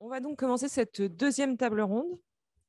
On va donc commencer cette deuxième table ronde.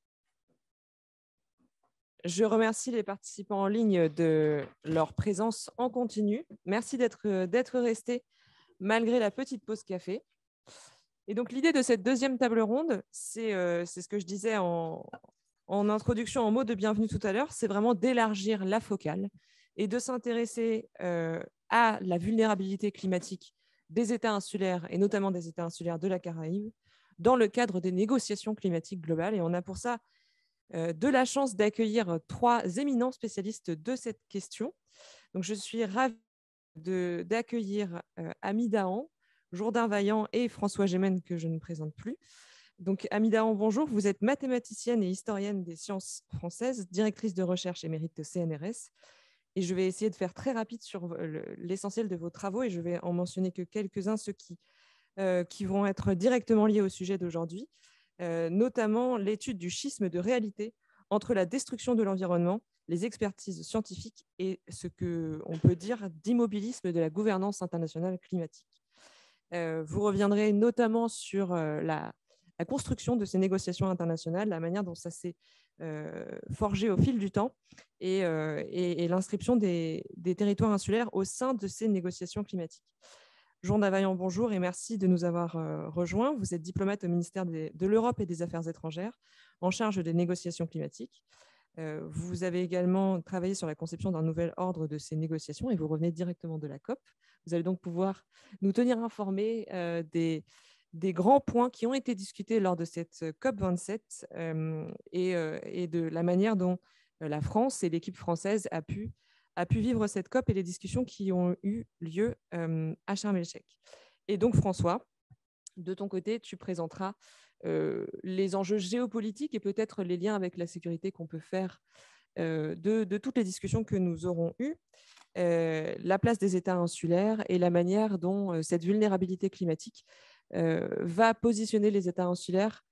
Je remercie les participants en ligne de leur présence en continu. Merci d'être restés malgré la petite pause café. Et donc, l'idée de cette deuxième table ronde, c'est ce que je disais en introduction, en mot de bienvenue tout à l'heure, c'est vraiment d'élargir la focale et de s'intéresser à la vulnérabilité climatique des États insulaires et notamment des États insulaires de la Caraïbe dans le cadre des négociations climatiques globales. Et on a pour ça de la chance d'accueillir trois éminents spécialistes de cette question. Donc, je suis ravie d'accueillir Ami Dahan, Jourdain Vaillant et François Gémen, que je ne présente plus. Donc, Ami Dahan, bonjour. Vous êtes mathématicienne et historienne des sciences françaises, directrice de recherche émérite de CNRS. Et je vais essayer de faire très rapide sur l'essentiel de vos travaux et je vais en mentionner que quelques-uns, ceux qui vont être directement liés au sujet d'aujourd'hui, notamment l'étude du schisme de réalité entre la destruction de l'environnement, les expertises scientifiques et ce qu'on peut dire d'immobilisme de la gouvernance internationale climatique. Vous reviendrez notamment sur la construction de ces négociations internationales, la manière dont ça s'est forgé au fil du temps et l'inscription des territoires insulaires au sein de ces négociations climatiques. Jourdain Vaillant, bonjour et merci de nous avoir rejoints. Vous êtes diplomate au ministère de l'Europe et des Affaires étrangères en charge des négociations climatiques. Vous avez également travaillé sur la conception d'un nouvel ordre de ces négociations et vous revenez directement de la COP. Vous allez donc pouvoir nous tenir informés des grands points qui ont été discutés lors de cette COP27 et de la manière dont la France et l'équipe française a pu vivre cette COP et les discussions qui ont eu lieu à Sharm el-Sheikh. Et donc, François, de ton côté, tu présenteras les enjeux géopolitiques et peut-être les liens avec la sécurité qu'on peut faire de toutes les discussions que nous aurons eues, la place des États insulaires et la manière dont cette vulnérabilité climatique va positionner les États insulaires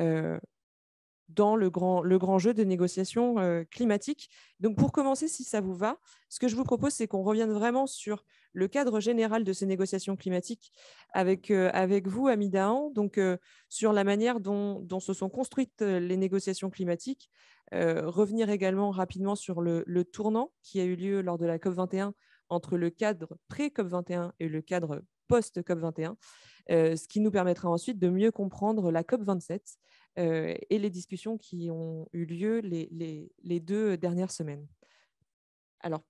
dans le grand jeu de négociations climatiques. Donc, pour commencer, si ça vous va, ce que je vous propose, c'est qu'on revienne vraiment sur le cadre général de ces négociations climatiques avec vous, Ami Dahan, donc sur la manière dont se sont construites les négociations climatiques, revenir également rapidement sur le tournant qui a eu lieu lors de la COP21 entre le cadre pré-COP21 et le cadre post-COP21, ce qui nous permettra ensuite de mieux comprendre la COP27 et les discussions qui ont eu lieu les 2 dernières semaines. Alors,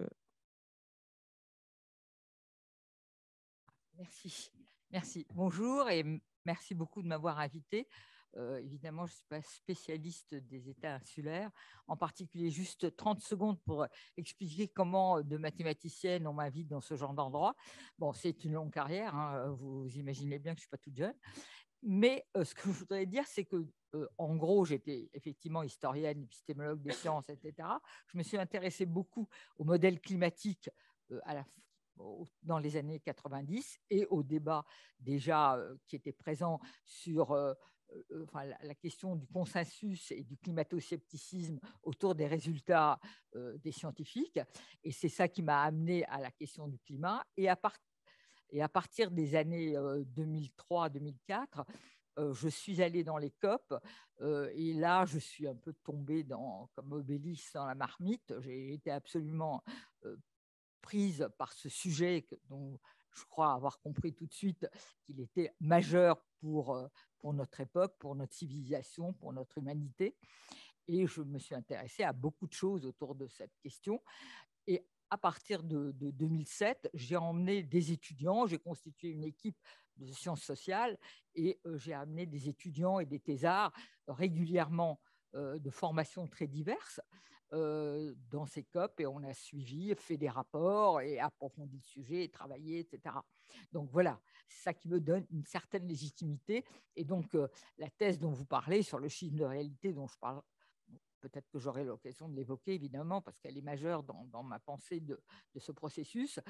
Merci. Bonjour et merci beaucoup de m'avoir invité. Évidemment, je ne suis pas spécialiste des États insulaires, en particulier juste 30 secondes pour expliquer comment, de mathématicienne, on m'invite dans ce genre d'endroit. Bon, c'est une longue carrière, hein, vous imaginez bien que je ne suis pas toute jeune. Mais ce que je voudrais dire, c'est que, en gros, j'étais effectivement historienne, épistémologue des sciences, etc. Je me suis intéressée beaucoup au modèle climatique dans les années 90 et au débat déjà qui était présent sur la question du consensus et du climato-scepticisme autour des résultats des scientifiques. Et c'est ça qui m'a amenée à la question du climat. Et à partir des années 2003-2004, je suis allée dans les COP et là, je suis un peu tombée comme Obélix dans la marmite. J'ai été absolument prise par ce sujet dont je crois avoir compris tout de suite qu'il était majeur pour notre époque, pour notre civilisation, pour notre humanité. Et je me suis intéressée à beaucoup de choses autour de cette question. Et à partir de 2007, j'ai emmené des étudiants, j'ai constitué une équipe de sciences sociales et j'ai amené des étudiants et des thésards régulièrement de formations très diverses dans ces COP et on a suivi, fait des rapports et approfondi le sujet, et travaillé, etc. Donc voilà, c'est ça qui me donne une certaine légitimité. Et donc la thèse dont vous parlez sur le schisme de réalité dont je parle, peut-être que j'aurai l'occasion de l'évoquer, évidemment, parce qu'elle est majeure dans ma pensée de ce processus,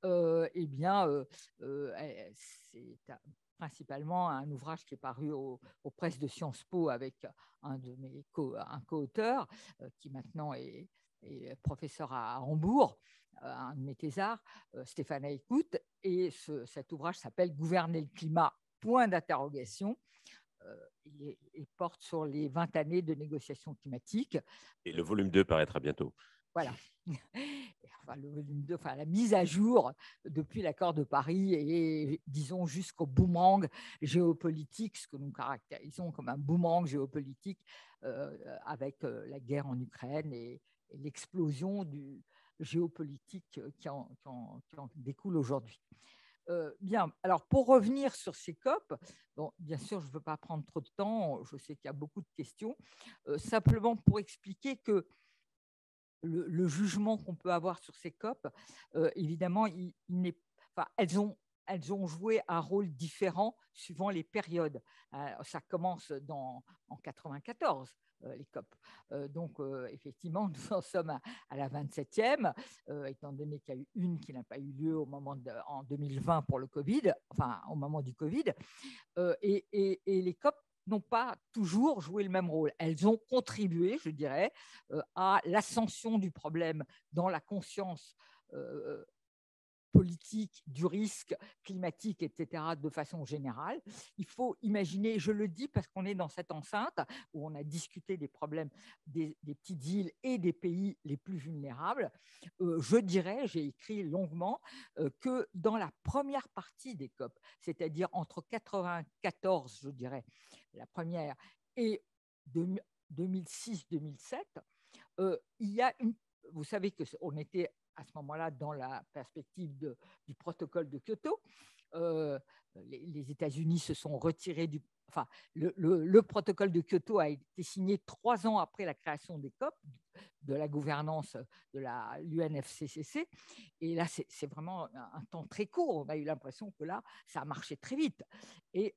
c'est principalement un ouvrage qui est paru aux presses de Sciences Po avec un co-auteur qui maintenant est professeur à Hambourg, un de mes thésards, Stéphane Aïkout, et cet ouvrage s'appelle « Gouverner le climat, point d'interrogation ». et porte sur les 20 années de négociations climatiques. Et le volume 2 paraîtra bientôt. Voilà. Enfin, le volume 2, enfin, la mise à jour depuis l'accord de Paris et, disons, jusqu'au boomerang géopolitique, ce que nous caractérisons comme un boomerang géopolitique avec la guerre en Ukraine et l'explosion du géopolitique qui en découle aujourd'hui. Bien, alors pour revenir sur ces COP, bon, bien sûr, je ne veux pas prendre trop de temps, je sais qu'il y a beaucoup de questions, simplement pour expliquer que le jugement qu'on peut avoir sur ces COP, évidemment, elles ont joué un rôle différent suivant les périodes. Ça commence en 94, les COP. Donc, effectivement, nous en sommes à la 27e, étant donné qu'il y a eu une qui n'a pas eu lieu en 2020 pour le Covid, enfin, au moment du Covid. Et les COP n'ont pas toujours joué le même rôle. Elles ont contribué, je dirais, à l'ascension du problème dans la conscience politique, du risque climatique, etc., de façon générale. Il faut imaginer, je le dis parce qu'on est dans cette enceinte où on a discuté des problèmes des petites îles et des pays les plus vulnérables. Je dirais, j'ai écrit longuement, que dans la première partie des COP, c'est-à-dire entre 94, je dirais, la première, et 2006-2007, il y a vous savez qu'on était à ce moment-là dans la perspective du protocole de Kyoto. Les États-Unis se sont retirés le protocole de Kyoto a été signé 3 ans après la création des COP, de la gouvernance de l'UNFCCC. Et là, c'est vraiment un temps très court. On a eu l'impression que là, ça a marché très vite. Et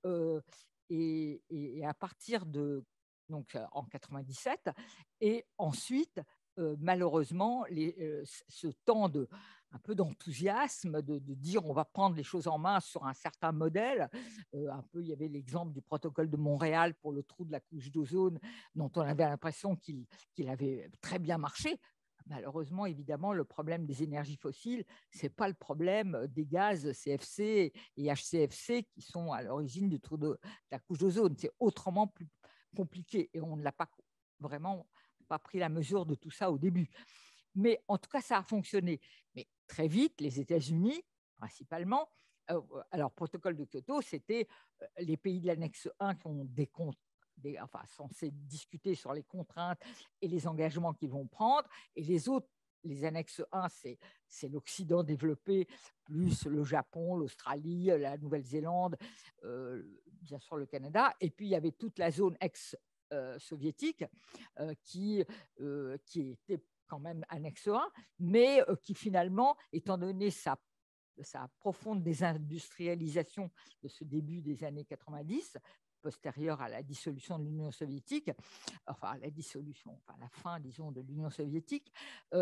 à partir donc en 97, et ensuite, malheureusement, ce temps un peu d'enthousiasme, de dire on va prendre les choses en main sur un certain modèle. Un peu, il y avait l'exemple du protocole de Montréal pour le trou de la couche d'ozone, dont on avait l'impression qu'il avait très bien marché. Malheureusement, évidemment, le problème des énergies fossiles, ce n'est pas le problème des gaz CFC et HCFC qui sont à l'origine du trou de la couche d'ozone. C'est autrement plus compliqué et on ne l'a pas vraiment pas pris la mesure de tout ça au début. Mais en tout cas, ça a fonctionné. Mais très vite, les États-Unis, principalement, alors, protocole de Kyoto, c'était les pays de l'annexe 1 qui ont censés discuter sur les contraintes et les engagements qu'ils vont prendre, et les autres, les annexes 1, c'est l'Occident développé, plus le Japon, l'Australie, la Nouvelle-Zélande, bien sûr le Canada, et puis il y avait toute la zone ex-soviétique qui était quand même annexe 1, mais qui finalement, étant donné sa profonde désindustrialisation de ce début des années 90, postérieure à la dissolution de l'Union soviétique, enfin la fin, disons, de l'Union soviétique,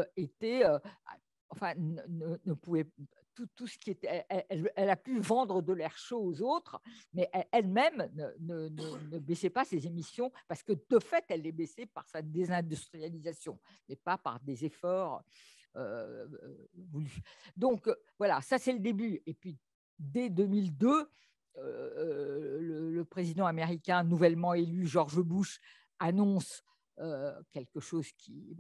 ne pouvait tout ce qui était, elle a pu vendre de l'air chaud aux autres, mais elle-même ne baissait pas ses émissions parce que de fait, elle les baissait par sa désindustrialisation, mais pas par des efforts voulus. Donc voilà, ça c'est le début. Et puis dès 2002, le président américain nouvellement élu, George Bush, annonce quelque chose qui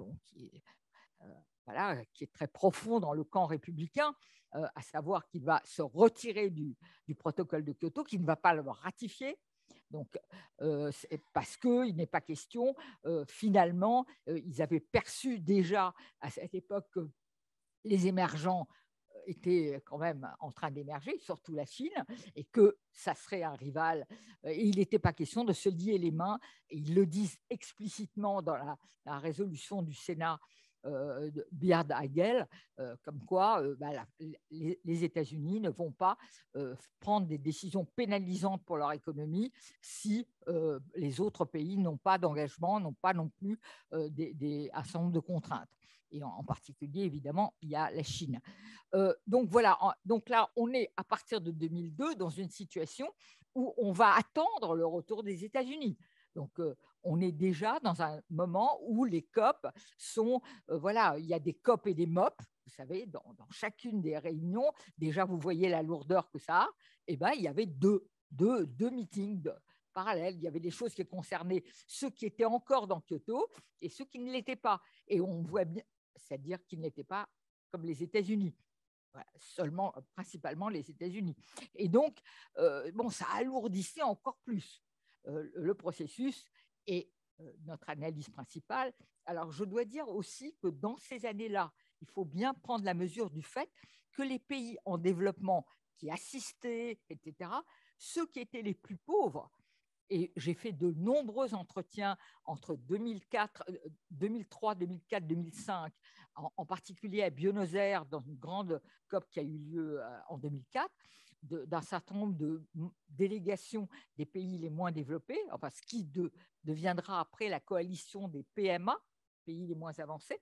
est très profond dans le camp républicain, à savoir qu'il va se retirer du protocole de Kyoto, qu'il ne va pas le ratifier. Donc, parce qu'il n'est pas question, finalement, ils avaient perçu déjà à cette époque que les émergents étaient quand même en train d'émerger, surtout la Chine, et que ça serait un rival. Et il n'était pas question de se lier les mains. Et ils le disent explicitement dans la résolution du Sénat de Byrd-Hagel, comme quoi les États-Unis ne vont pas prendre des décisions pénalisantes pour leur économie si les autres pays n'ont pas d'engagement, n'ont pas non plus un certain nombre de contraintes. Et en particulier, évidemment, il y a la Chine. Donc voilà, donc là, on est à partir de 2002 dans une situation où on va attendre le retour des États-Unis. Donc, on est déjà dans un moment où les COP sont, il y a des COP et des MOP, vous savez, dans chacune des réunions. Déjà, vous voyez la lourdeur que ça a. Et ben, il y avait deux meetings parallèle. Il y avait des choses qui concernaient ceux qui étaient encore dans Kyoto et ceux qui ne l'étaient pas. Et on voit bien, c'est-à-dire qu'ils n'étaient pas comme les États-Unis. Voilà, seulement, principalement les États-Unis. Et donc, ça alourdissait encore plus le processus et notre analyse principale. Alors, je dois dire aussi que dans ces années-là, il faut bien prendre la mesure du fait que les pays en développement qui assistaient, etc., ceux qui étaient les plus pauvres, et j'ai fait de nombreux entretiens entre 2004, 2003, 2004, 2005, en particulier à Buenos Aires, dans une grande COP qui a eu lieu en 2004, d'un certain nombre de délégations des pays les moins développés, enfin ce qui deviendra après la coalition des PMA, pays les moins avancés.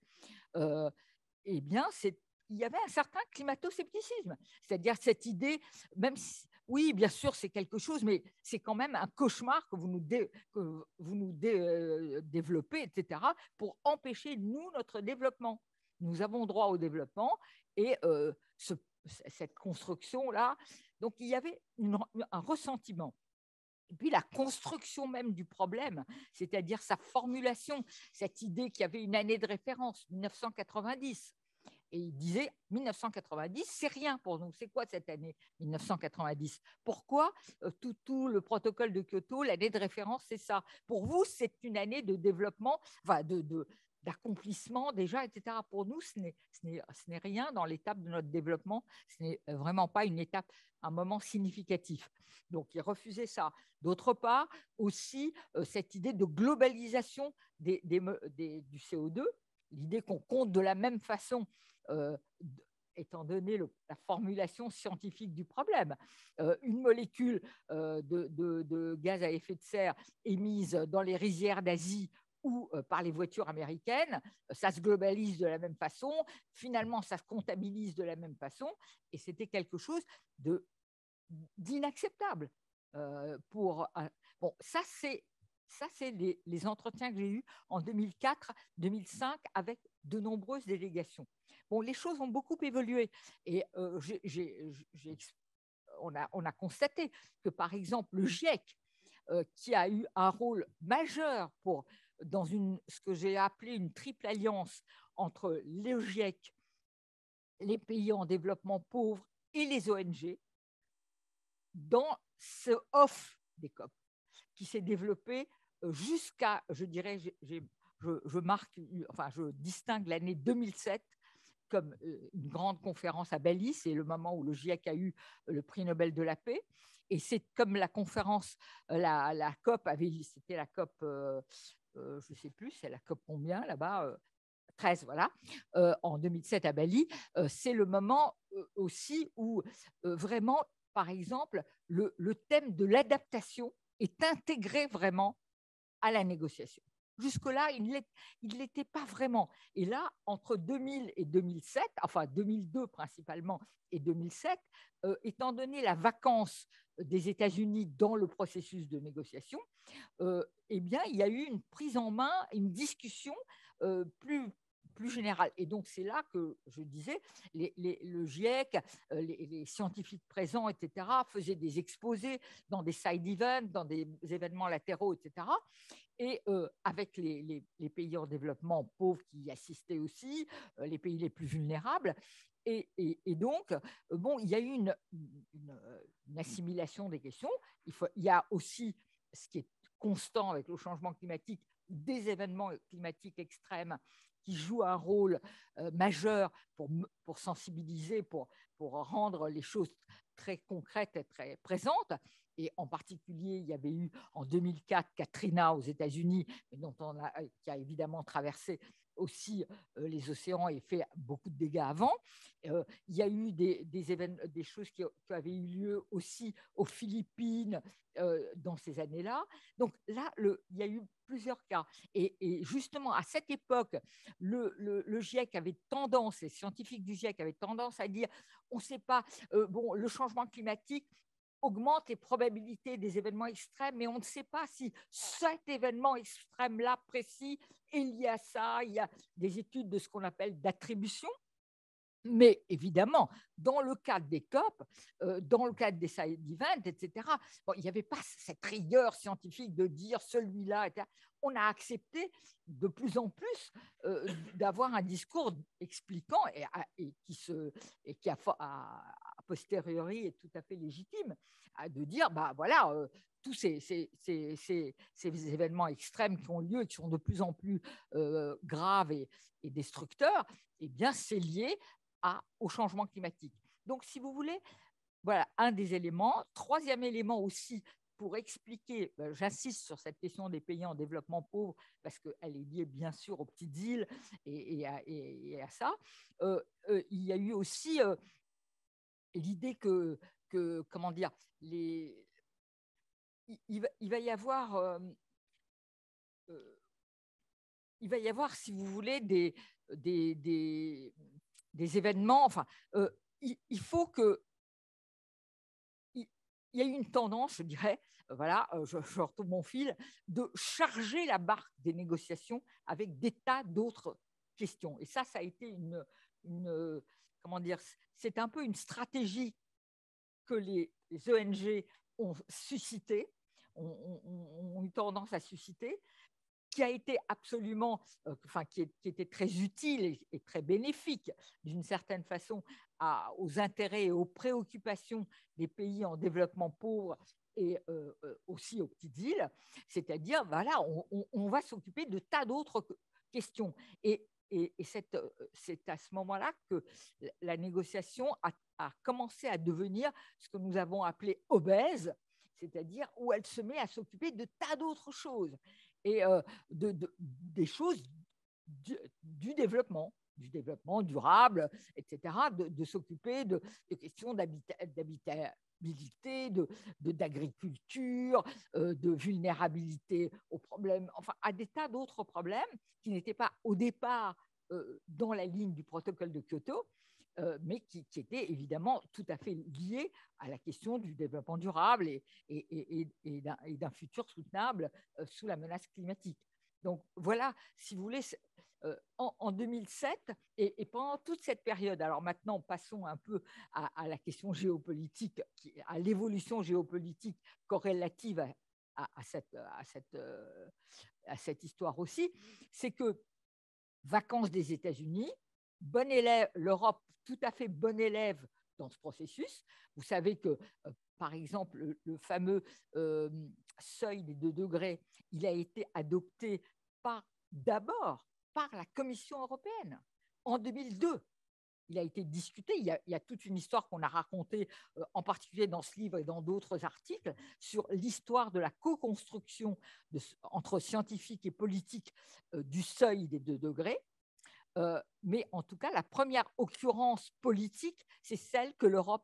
Eh bien, il y avait un certain climato-scepticisme, c'est-à-dire cette idée, même si, oui, bien sûr, c'est quelque chose, mais c'est quand même un cauchemar que vous nous développez, etc., pour empêcher, nous, notre développement. Nous avons droit au développement et cette construction-là, donc il y avait un ressentiment. Et puis la construction même du problème, c'est-à-dire sa formulation, cette idée qu'il y avait une année de référence, 1990. Et il disait, 1990, c'est rien pour nous. C'est quoi cette année 1990? Pourquoi tout le protocole de Kyoto, l'année de référence, c'est ça? Pour vous, c'est une année de développement, enfin d'accomplissement déjà, etc. Pour nous, ce n'est rien dans l'étape de notre développement. Ce n'est vraiment pas une étape, un moment significatif. Donc, il refusait ça. D'autre part, aussi, cette idée de globalisation du CO2, l'idée qu'on compte de la même façon, étant donné la formulation scientifique du problème. Une molécule de gaz à effet de serre émise dans les rizières d'Asie ou par les voitures américaines, ça se globalise de la même façon, finalement ça se comptabilise de la même façon, et c'était quelque chose d'inacceptable. Bon, ça c'est les entretiens que j'ai eus en 2004-2005 avec de nombreuses délégations. Bon, les choses ont beaucoup évolué et on a constaté que, par exemple, le GIEC, qui a eu un rôle majeur dans ce que j'ai appelé une triple alliance entre le GIEC, les pays en développement pauvre et les ONG, dans ce off des COP, qui s'est développé jusqu'à, je dirais, je distingue l'année 2007 comme une grande conférence à Bali, c'est le moment où le GIEC a eu le prix Nobel de la paix. Et c'est comme la conférence, la COP c'était la COP, je ne sais plus, c'est la COP combien là-bas, 13, voilà, en 2007 à Bali. C'est le moment aussi où vraiment, par exemple, le thème de l'adaptation est intégré vraiment à la négociation. Jusque-là, il ne l'était pas vraiment. Et là, entre 2000 et 2007, enfin 2002 principalement et 2007, étant donné la vacance des États-Unis dans le processus de négociation, eh bien, il y a eu une prise en main, une discussion plus générale. Et donc, c'est là que je disais, le GIEC, les scientifiques présents, etc., faisaient des exposés dans des side events, dans des événements latéraux, etc., et avec les pays en développement pauvres qui y assistaient aussi, les pays les plus vulnérables. Et donc, bon, il y a eu une assimilation des questions. Il y a aussi ce qui est constant avec le changement climatique, des événements climatiques extrêmes qui jouent un rôle majeur pour sensibiliser, pour rendre les choses très concrètes et très présentes. Et en particulier, il y avait eu en 2004 Katrina aux États-Unis, qui a évidemment traversé aussi les océans et fait beaucoup de dégâts avant. Il y a eu des choses qui avaient eu lieu aussi aux Philippines dans ces années-là. Donc là, il y a eu plusieurs cas. Et justement, à cette époque, le GIEC avait tendance, les scientifiques du GIEC avaient tendance à dire, on ne sait pas, le changement climatique augmente les probabilités des événements extrêmes, mais on ne sait pas si cet événement extrême-là précis est lié à ça. Il y a des études de ce qu'on appelle d'attribution, Mais évidemment, dans le cadre des COP, dans le cadre des side events, etc., bon, il n'y avait pas cette rigueur scientifique de dire celui-là, etc. On a accepté de plus en plus d'avoir un discours expliquant et qui a posteriori est tout à fait légitime, de dire, bah voilà, tous ces événements extrêmes qui ont lieu et qui sont de plus en plus graves et destructeurs, eh bien, c'est lié au changement climatique. Donc, si vous voulez, voilà un des éléments. Troisième élément aussi, pour expliquer, j'insiste sur cette question des pays en développement pauvre, parce qu'elle est liée bien sûr aux petites îles et à ça. Il y a eu aussi l'idée comment dire, il va y avoir... il va y avoir, si vous voulez, des événements. Enfin, il faut que. Il y a eu une tendance, je dirais, voilà, je retrouve mon fil, de charger la barque des négociations avec des tas d'autres questions. Et ça a été comment dire, c'est un peu une stratégie que les ONG ont suscité, ont eu tendance à susciter, qui a été absolument, qui était très utile et très bénéfique d'une certaine façon aux intérêts et aux préoccupations des pays en développement pauvre et aussi aux petites îles, c'est-à-dire, voilà, on va s'occuper de tas d'autres questions. Et c'est à ce moment-là que la négociation a commencé à devenir ce que nous avons appelé obèse, c'est-à-dire où elle se met à s'occuper de tas d'autres choses et des choses du développement durable, etc., de s'occuper de questions d'habitabilité, d'agriculture, de vulnérabilité aux problèmes, enfin à des tas d'autres problèmes qui n'étaient pas au départ dans la ligne du protocole de Kyoto, mais qui étaient évidemment tout à fait liés à la question du développement durable et d'un futur soutenable sous la menace climatique. Donc voilà, si vous voulez, en 2007 et pendant toute cette période, alors maintenant passons un peu à la question géopolitique, à l'évolution géopolitique corrélative à cette histoire aussi, c'est que vacances des États-Unis, bon élève, l'Europe tout à fait bon élève dans ce processus. Vous savez que, par exemple, le fameux seuil des 2 degrés, il a été adopté d'abord par la Commission européenne en 2002. Il a été discuté, il y a toute une histoire qu'on a racontée, en particulier dans ce livre et dans d'autres articles, sur l'histoire de la co-construction entre scientifiques et politiques du seuil des 2 degrés. Mais en tout cas, la première occurrence politique, c'est celle que l'Europe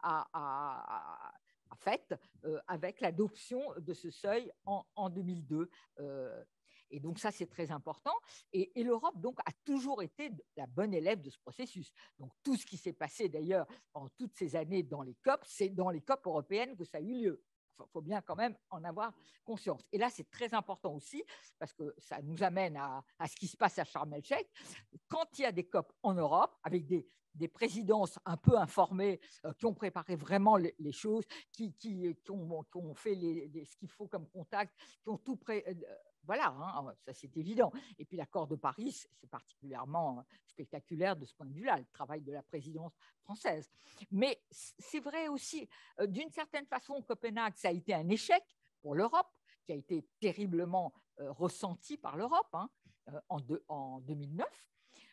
a faite avec l'adoption de ce seuil en 2002. Et donc ça, c'est très important. Et l'Europe, donc, a toujours été la bonne élève de ce processus. Donc tout ce qui s'est passé, d'ailleurs, en toutes ces années dans les COP, c'est dans les COP européennes que ça a eu lieu. Il faut bien quand même en avoir conscience. Et là, c'est très important aussi, parce que ça nous amène à ce qui se passe à Sharm el-Sheikh. Quand il y a des COP en Europe, avec des présidences un peu informées, qui ont préparé vraiment les choses, qui ont fait ce qu'il faut comme contact, qui ont tout voilà, hein, ça c'est évident. Et puis l'accord de Paris, c'est particulièrement spectaculaire de ce point de vue-là, le travail de la présidence française. Mais c'est vrai aussi, d'une certaine façon, Copenhague, ça a été un échec pour l'Europe, qui a été terriblement ressenti par l'Europe, hein, en 2009. Pourquoi ?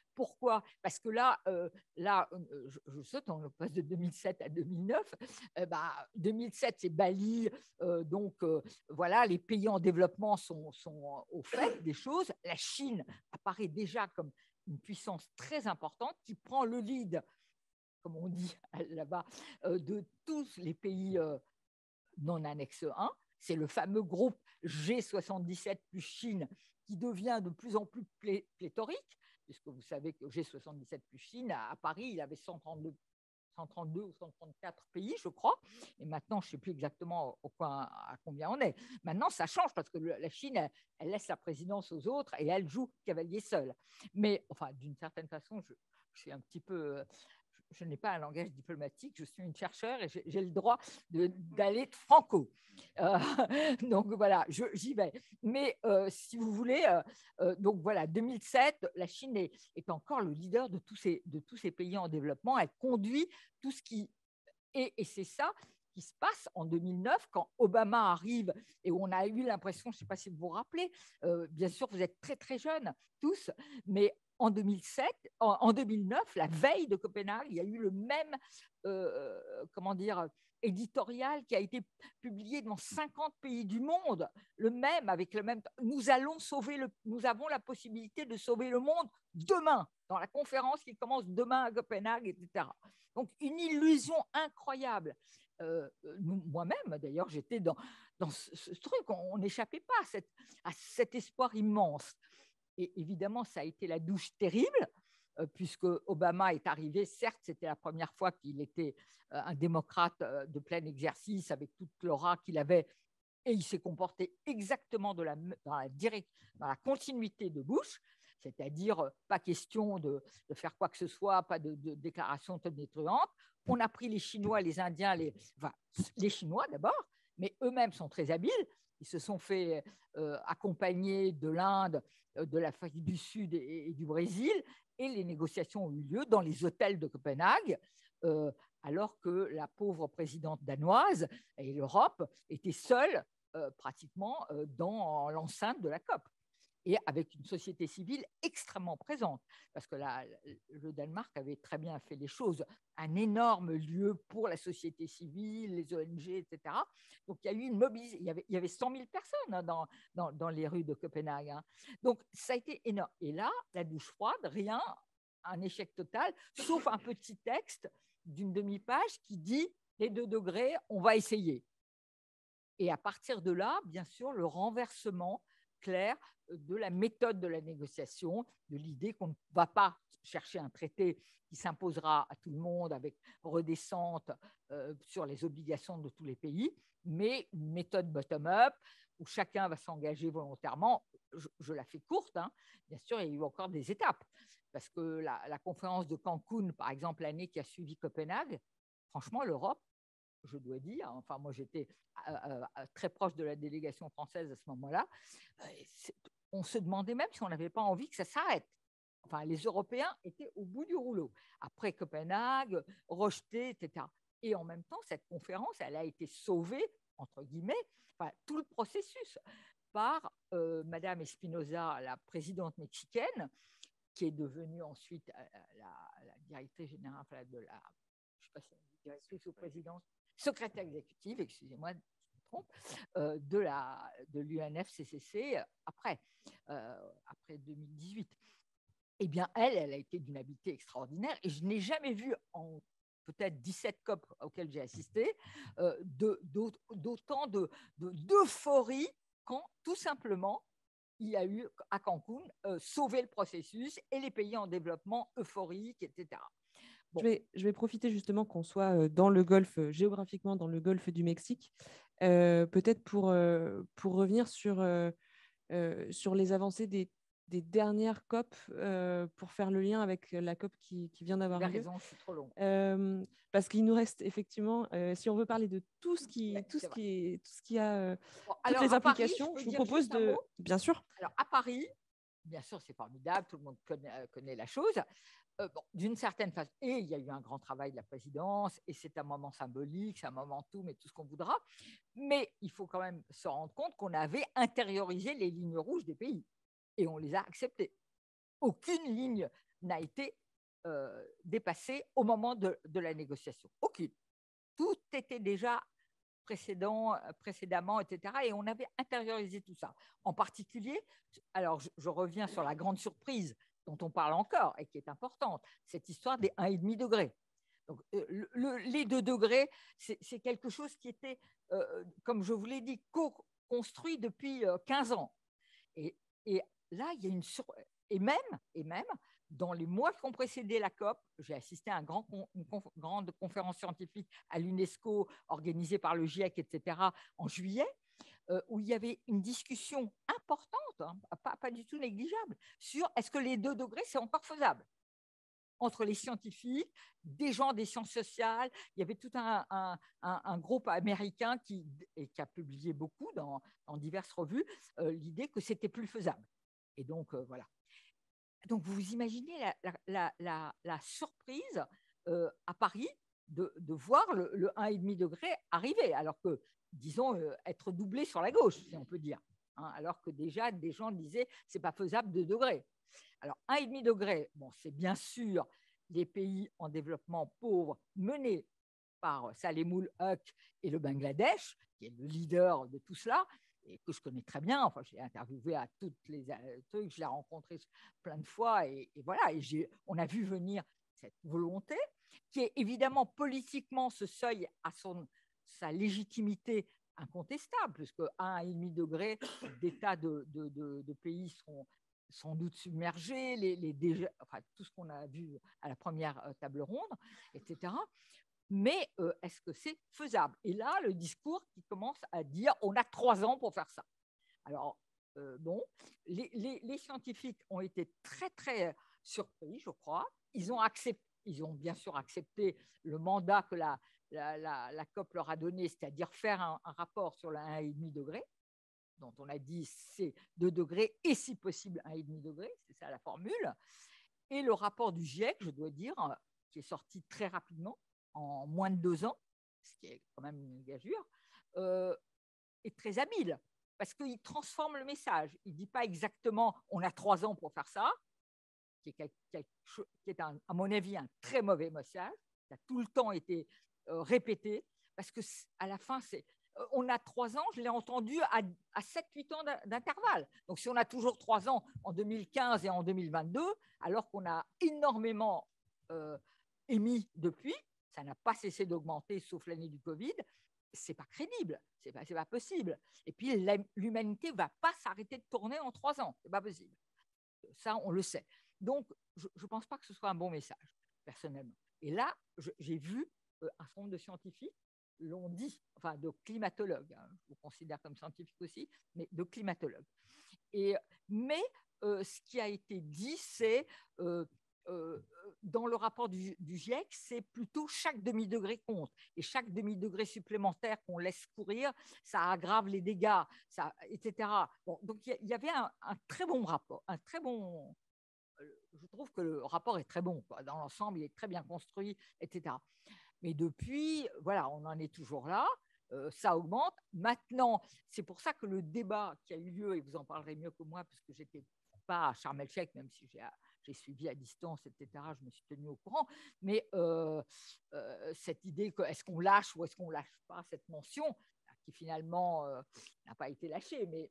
Parce que là, je saute, on passe de 2007 à 2009. 2007, c'est Bali, donc voilà, les pays en développement sont au fait des choses. La Chine apparaît déjà comme une puissance très importante qui prend le lead, comme on dit là-bas, de tous les pays non annexes 1. C'est le fameux groupe G77 plus Chine qui devient de plus en plus pléthorique, puisque vous savez que G77 plus Chine, à Paris, il avait 132 ou 134 pays, je crois. Et maintenant, je ne sais plus exactement à combien on est. Maintenant, ça change parce que la Chine, elle laisse la présidence aux autres et elle joue cavalier seul. Mais enfin, d'une certaine façon, je suis un petit peu je n'ai pas un langage diplomatique, je suis une chercheure et j'ai le droit d'aller franco. Donc voilà, j'y vais. Mais si vous voulez, donc voilà, 2007, la Chine est encore le leader de tous ces pays en développement. Elle conduit tout ce qui... Et c'est ça qui se passe en 2009 quand Obama arrive et où on a eu l'impression, je ne sais pas si vous vous rappelez, bien sûr vous êtes très très jeunes tous, mais en 2009, la veille de Copenhague, il y a eu le même, comment dire, éditorial qui a été publié dans 50 pays du monde, le même, avec le même. Nous avons la possibilité de sauver le monde demain, dans la conférence qui commence demain à Copenhague, etc. Donc, une illusion incroyable. Moi-même, d'ailleurs, j'étais dans ce truc, on n'échappait pas à cet espoir immense. Et évidemment, ça a été la douche terrible, puisque Obama est arrivé. Certes, c'était la première fois qu'il était un démocrate de plein exercice, avec toute l'aura qu'il avait, et il s'est comporté exactement dans la continuité de Bush, c'est-à-dire pas question de faire quoi que ce soit, pas de déclaration tonitruante. On a pris les Chinois, les Indiens, les Chinois d'abord, mais eux-mêmes sont très habiles. Ils se sont fait accompagner de l'Inde, de l'Afrique du Sud et du Brésil, et les négociations ont eu lieu dans les hôtels de Copenhague, alors que la pauvre présidente danoise et l'Europe étaient seules pratiquement dans l'enceinte de la COP, et avec une société civile extrêmement présente, parce que le Danemark avait très bien fait les choses, un énorme lieu pour la société civile, les ONG, etc. Donc il y a eu une mobilisation, il y avait 100 000 personnes dans les rues de Copenhague. Hein. Donc ça a été énorme. Et là, la douche froide, rien, un échec total, sauf un petit texte d'une demi-page qui dit les 2 degrés, on va essayer. Et à partir de là, bien sûr, le renversement clair de la méthode de la négociation, de l'idée qu'on ne va pas chercher un traité qui s'imposera à tout le monde avec redescente sur les obligations de tous les pays, mais une méthode bottom-up où chacun va s'engager volontairement. Je la fais courte, hein. Bien sûr, il y a eu encore des étapes, parce que la conférence de Cancun, par exemple, l'année qui a suivi Copenhague, franchement, l'Europe, je dois dire, enfin moi j'étais très proche de la délégation française à ce moment-là, on se demandait même si on n'avait pas envie que ça s'arrête. Enfin, les Européens étaient au bout du rouleau. Après Copenhague, rejeté, etc. Et en même temps, cette conférence, elle a été sauvée, entre guillemets, enfin, tout le processus, par Madame Espinosa, la présidente mexicaine, qui est devenue ensuite la directrice générale de la, je sais pas si c'est directrice ou présidente, secrétaire exécutive, excusez-moi, je me trompe, de l'UNFCCC après 2018. Eh bien, elle a été d'une habileté extraordinaire, et je n'ai jamais vu en peut-être 17 COP auxquelles j'ai assisté d'autant d'euphorie quand tout simplement il y a eu à Cancun sauver le processus et les pays en développement euphoriques, etc. Bon. Je vais profiter justement qu'on soit dans le golfe, géographiquement dans le golfe du Mexique, peut-être pour revenir sur les avancées des dernières COP, pour faire le lien avec la COP qui vient d'avoir lieu. Raison, je suis trop long. Parce qu'il nous reste effectivement, si on veut parler de tout ce qui a toutes les implications, Paris, je vous propose de... Bien sûr. Alors à Paris, bien sûr, c'est formidable, tout le monde connaît la chose. D'une certaine façon, et il y a eu un grand travail de la présidence, et c'est un moment symbolique, c'est un moment tout, mais tout ce qu'on voudra. Mais il faut quand même se rendre compte qu'on avait intériorisé les lignes rouges des pays, et on les a acceptées. Aucune ligne n'a été dépassée au moment de la négociation. Aucune. Tout était déjà précédemment, etc. Et on avait intériorisé tout ça. En particulier, alors je reviens sur la grande surprise dont on parle encore et qui est importante, cette histoire des 1,5 degrés. Donc, les 2 degrés, c'est quelque chose qui était, comme je vous l'ai dit, co-construit depuis 15 ans. Et là, il y a une et même, dans les mois qui ont précédé la COP, j'ai assisté à une grande conférence scientifique à l'UNESCO organisée par le GIEC, etc., en juillet, où il y avait une discussion importante, hein, pas du tout négligeable, sur est-ce que les 2 degrés, c'est encore faisable. entre les scientifiques, des gens des sciences sociales. Il y avait tout un groupe américain qui a publié beaucoup dans diverses revues l'idée que c'était plus faisable. Et donc, voilà. Donc, vous imaginez la surprise à Paris de voir le 1,5 degré arriver, alors que, disons, être doublé sur la gauche, si on peut dire. Hein, alors que déjà, des gens disaient c'est pas faisable 2 degrés. Alors, 1,5 degré, bon, c'est bien sûr les pays en développement pauvre menés par Saleh Huq et le Bangladesh, qui est le leader de tout cela, et que je connais très bien. Enfin, j'ai interviewé à toutes les trucs, je l'ai rencontré plein de fois, et voilà, et on a vu venir cette volonté, qui est évidemment politiquement, ce seuil a sa légitimité incontestable, puisque 1,5 degré d'état de pays seront sans doute submergés, enfin, tout ce qu'on a vu à la première table ronde, etc. Mais est-ce que c'est faisable? Et là, le discours qui commence à dire on a 3 ans pour faire ça. Alors, bon, les scientifiques ont été très, très surpris, je crois. Ils ont bien sûr accepté le mandat que la COP leur a donné, c'est-à-dire faire un rapport sur le 1,5 degré, dont on a dit c'est 2 degrés et si possible 1,5 degré, c'est ça la formule. Et le rapport du GIEC, je dois dire, qui est sorti très rapidement, en moins de 2 ans, ce qui est quand même une gageure, est très habile, parce qu'il transforme le message. Il ne dit pas exactement « on a 3 ans pour faire ça », qui est à mon avis, un très mauvais message, qui a tout le temps été répété, parce qu'à la fin, on a 3 ans, je l'ai entendu à 7-8 ans d'intervalle. Donc, si on a toujours 3 ans en 2015 et en 2022, alors qu'on a énormément émis depuis, ça n'a pas cessé d'augmenter, sauf l'année du Covid, c'est pas crédible, c'est pas possible. Et puis, l'humanité ne va pas s'arrêter de tourner en 3 ans, c'est pas possible. Ça, on le sait. Donc, je ne pense pas que ce soit un bon message, personnellement. Et là, j'ai vu un certain nombre de scientifiques l'ont dit, enfin de climatologues, hein, je vous considère comme scientifique aussi, mais de climatologues. Mais ce qui a été dit, c'est dans le rapport du GIEC, c'est plutôt chaque demi-degré compte. Et chaque demi-degré supplémentaire qu'on laisse courir, ça aggrave les dégâts, etc. Bon, donc, il y avait un très bon rapport, un très bon... Je trouve que le rapport est très bon, quoi. Dans l'ensemble, il est très bien construit, etc. Mais depuis, voilà, on en est toujours là. Ça augmente. Maintenant, c'est pour ça que le débat qui a eu lieu, et vous en parlerez mieux que moi, parce que je n'étais pas à Sharm el-Sheikh, même si j'ai suivi à distance, etc., je me suis tenue au courant. Mais cette idée que est-ce qu'on lâche ou est-ce qu'on ne lâche pas cette mention, qui finalement n'a pas été lâchée, mais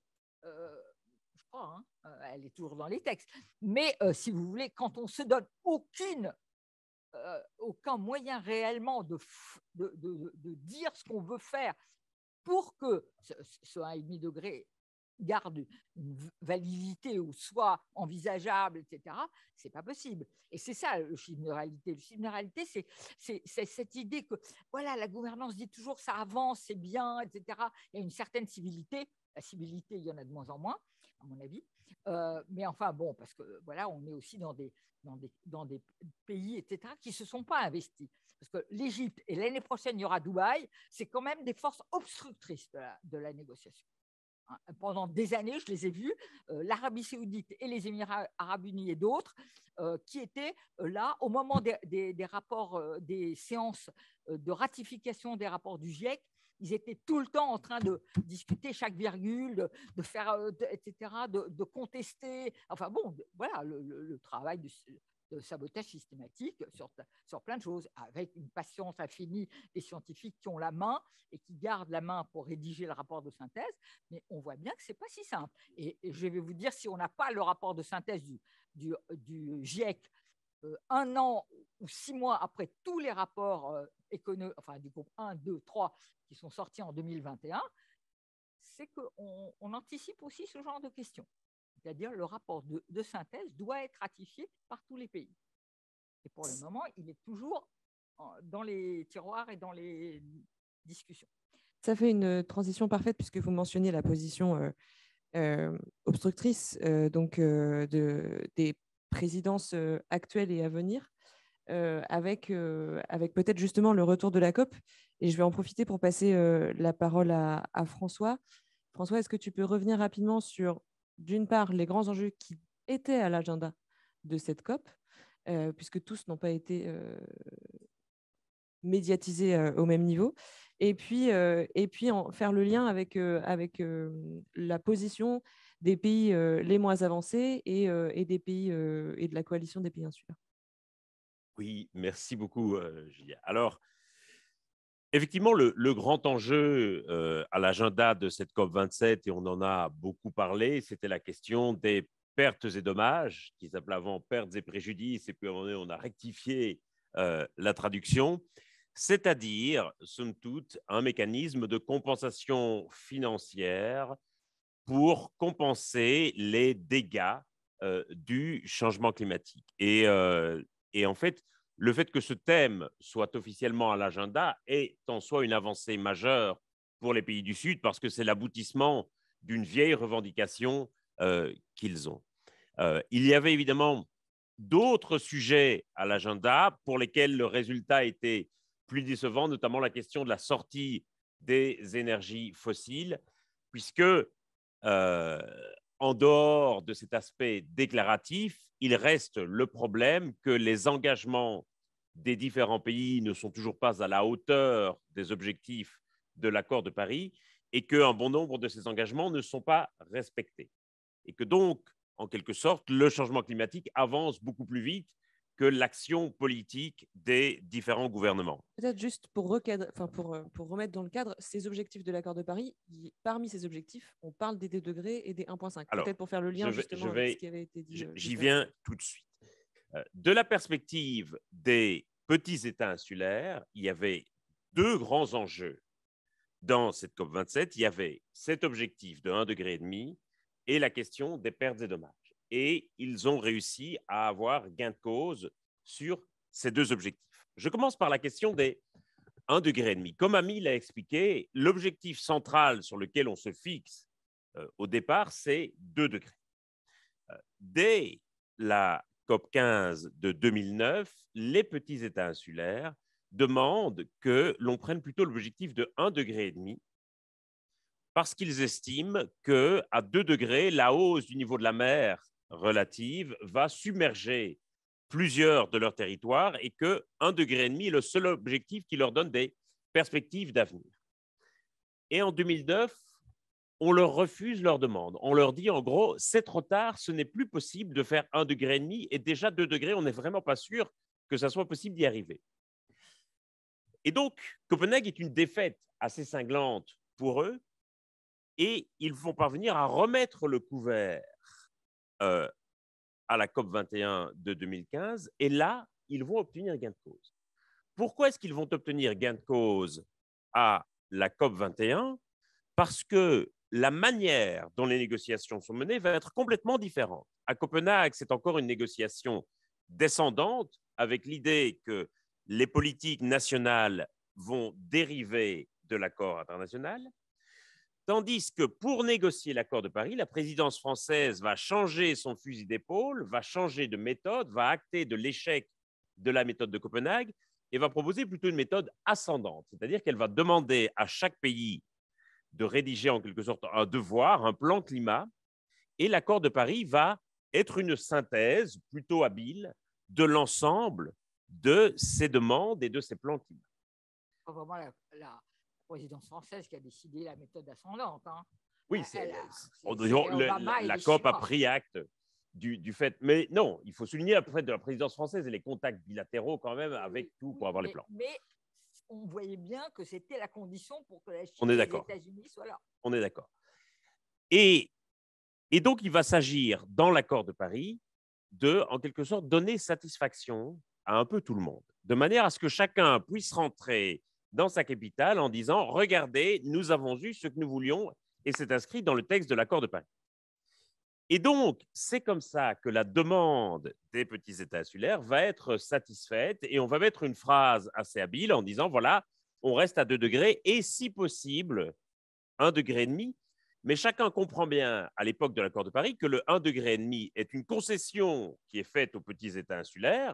je crois, hein, elle est toujours dans les textes. Mais si vous voulez, quand on se donne aucun moyen réellement de dire ce qu'on veut faire pour que ce 1,5 degré garde une validité ou soit envisageable, etc., c'est pas possible. Et c'est ça le chiffre de réalité. Le chiffre de réalité, c'est cette idée que voilà, la gouvernance dit toujours ça avance, c'est bien, etc. Il y a une certaine civilité. La civilité, il y en a de moins en moins, à mon avis. Mais enfin, bon, parce que voilà, on est aussi dans des pays, etc., qui ne se sont pas investis. Parce que l'Égypte, et l'année prochaine, il y aura Dubaï, c'est quand même des forces obstructrices de la négociation. Pendant des années, je les ai vus, l'Arabie saoudite et les Émirats arabes unis et d'autres, qui étaient là au moment des rapports, des séances de ratification des rapports du GIEC. Ils étaient tout le temps en train de discuter chaque virgule, de faire, etc., de contester. Enfin bon, voilà, le travail de sabotage systématique sur plein de choses, avec une patience infinie des scientifiques qui ont la main et qui gardent la main pour rédiger le rapport de synthèse. Mais on voit bien que ce n'est pas si simple. Et je vais vous dire, si on n'a pas le rapport de synthèse du GIEC 1 an ou 6 mois après tous les rapports économiques, enfin du groupe 1, 2, 3 qui sont sortis en 2021, c'est qu'on anticipe aussi ce genre de questions. C'est-à-dire le rapport de synthèse doit être ratifié par tous les pays. Et pour le moment, il est toujours dans les tiroirs et dans les discussions. Ça fait une transition parfaite puisque vous mentionnez la position obstructrice des présidences actuelles et à venir. avec peut-être justement le retour de la COP. Et je vais en profiter pour passer la parole à François. François, est-ce que tu peux revenir rapidement sur, d'une part, les grands enjeux qui étaient à l'agenda de cette COP, puisque tous n'ont pas été médiatisés au même niveau, et puis faire le lien avec la position des pays les moins avancés et des pays et de la coalition des pays insulaires. Oui, merci beaucoup, Julia. Alors, effectivement, le grand enjeu à l'agenda de cette COP27, et on en a beaucoup parlé, c'était la question des pertes et dommages, qui s'appelait avant pertes et préjudices, et puis à un moment donné, on a rectifié la traduction, c'est-à-dire, somme toute, un mécanisme de compensation financière pour compenser les dégâts du changement climatique. Et en fait, le fait que ce thème soit officiellement à l'agenda est en soi une avancée majeure pour les pays du Sud parce que c'est l'aboutissement d'une vieille revendication qu'ils ont. Il y avait évidemment d'autres sujets à l'agenda pour lesquels le résultat était plus décevant, notamment la question de la sortie des énergies fossiles, puisque en dehors de cet aspect déclaratif, il reste le problème que les engagements des différents pays ne sont toujours pas à la hauteur des objectifs de l'accord de Paris et qu'un bon nombre de ces engagements ne sont pas respectés. Et que donc, en quelque sorte, le changement climatique avance beaucoup plus vite que l'action politique des différents gouvernements. Peut-être juste pour remettre dans le cadre ces objectifs de l'accord de Paris, parmi ces objectifs, on parle des 2 degrés et des 1,5. Peut-être pour faire le lien justement avec ce qui avait été dit. J'y viens tout de suite. De la perspective des petits États insulaires, il y avait 2 grands enjeux dans cette COP27. Il y avait cet objectif de 1,5 degré et la question des pertes et dommages. Et ils ont réussi à avoir gain de cause sur ces 2 objectifs. Je commence par la question des 1,5 degré. Comme Ami l'a expliqué, l'objectif central sur lequel on se fixe au départ, c'est 2 degrés. Dès la COP15 de 2009, les petits États insulaires demandent que l'on prenne plutôt l'objectif de 1,5 degré parce qu'ils estiment qu'à 2 degrés, la hausse du niveau de la mer relative va submerger plusieurs de leurs territoires et que 1,5 degré est le seul objectif qui leur donne des perspectives d'avenir. Et en 2009, on leur refuse leur demande. On leur dit en gros, c'est trop tard, ce n'est plus possible de faire 1,5 degré et déjà 2 degrés, on n'est vraiment pas sûr que ça soit possible d'y arriver. Et donc, Copenhague est une défaite assez cinglante pour eux et ils vont parvenir à remettre le couvert à la COP21 de 2015 et là, ils vont obtenir gain de cause. Pourquoi est-ce qu'ils vont obtenir gain de cause à la COP21 ? Parce que la manière dont les négociations sont menées va être complètement différente. À Copenhague, c'est encore une négociation descendante avec l'idée que les politiques nationales vont dériver de l'accord international, tandis que pour négocier l'accord de Paris, la présidence française va changer son fusil d'épaule, va changer de méthode, va acter de l'échec de la méthode de Copenhague et va proposer plutôt une méthode ascendante, c'est-à-dire qu'elle va demander à chaque pays de rédiger en quelque sorte un devoir, un plan climat, et l'accord de Paris va être une synthèse plutôt habile de l'ensemble de ces demandes et de ces plans climat. C'est vraiment la présidence française qui a décidé la méthode ascendante. Hein. Oui, la COP a pris acte du fait. Mais non, il faut souligner la de la présidence française et les contacts bilatéraux quand même avec tout pour avoir les plans. Mais on voyait bien que c'était la condition pour que la Chine et les États-Unis soient là. On est d'accord. Et donc, il va s'agir, dans l'accord de Paris, de, en quelque sorte, donner satisfaction à un peu tout le monde, de manière à ce que chacun puisse rentrer dans sa capitale en disant « Regardez, nous avons eu ce que nous voulions » et c'est inscrit dans le texte de l'accord de Paris. Et donc, c'est comme ça que la demande des petits États insulaires va être satisfaite et on va mettre une phrase assez habile en disant, voilà, on reste à 2 degrés et si possible, 1,5 degré. Mais chacun comprend bien, à l'époque de l'accord de Paris, que le 1,5 degré est une concession qui est faite aux petits États insulaires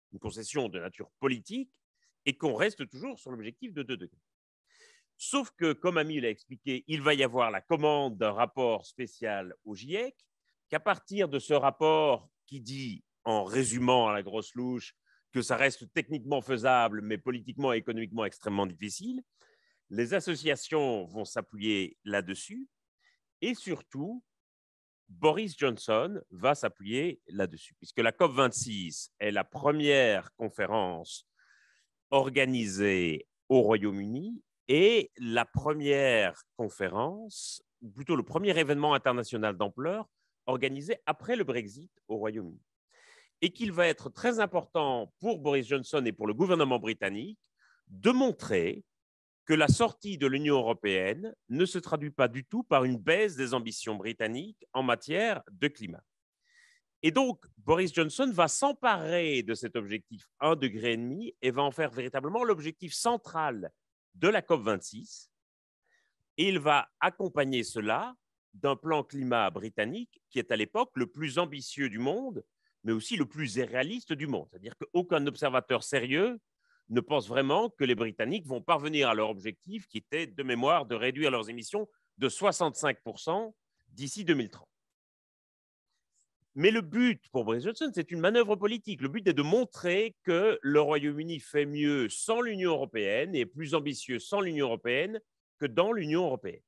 une concession de nature politique, et qu'on reste toujours sur l'objectif de 2 degrés. Sauf que, comme Ami l'a expliqué, il va y avoir la commande d'un rapport spécial au GIEC, qu'à partir de ce rapport qui dit, en résumant à la grosse louche, que ça reste techniquement faisable, mais politiquement et économiquement extrêmement difficile, les associations vont s'appuyer là-dessus, et surtout, Boris Johnson va s'appuyer là-dessus, puisque la COP26 est la première conférence organisée au Royaume-Uni et la première conférence, ou plutôt le premier événement international d'ampleur organisé après le Brexit au Royaume-Uni. Et qu'il va être très important pour Boris Johnson et pour le gouvernement britannique de montrer que la sortie de l'Union européenne ne se traduit pas du tout par une baisse des ambitions britanniques en matière de climat. Et donc, Boris Johnson va s'emparer de cet objectif 1,5 degré et va en faire véritablement l'objectif central de la COP26. Et il va accompagner cela d'un plan climat britannique qui est à l'époque le plus ambitieux du monde, mais aussi le plus irréaliste du monde. C'est-à-dire qu'aucun observateur sérieux ne pense vraiment que les Britanniques vont parvenir à leur objectif qui était, de mémoire, de réduire leurs émissions de 65% d'ici 2030. Mais le but pour Boris Johnson, c'est une manœuvre politique. Le but est de montrer que le Royaume-Uni fait mieux sans l'Union européenne et est plus ambitieux sans l'Union européenne que dans l'Union européenne.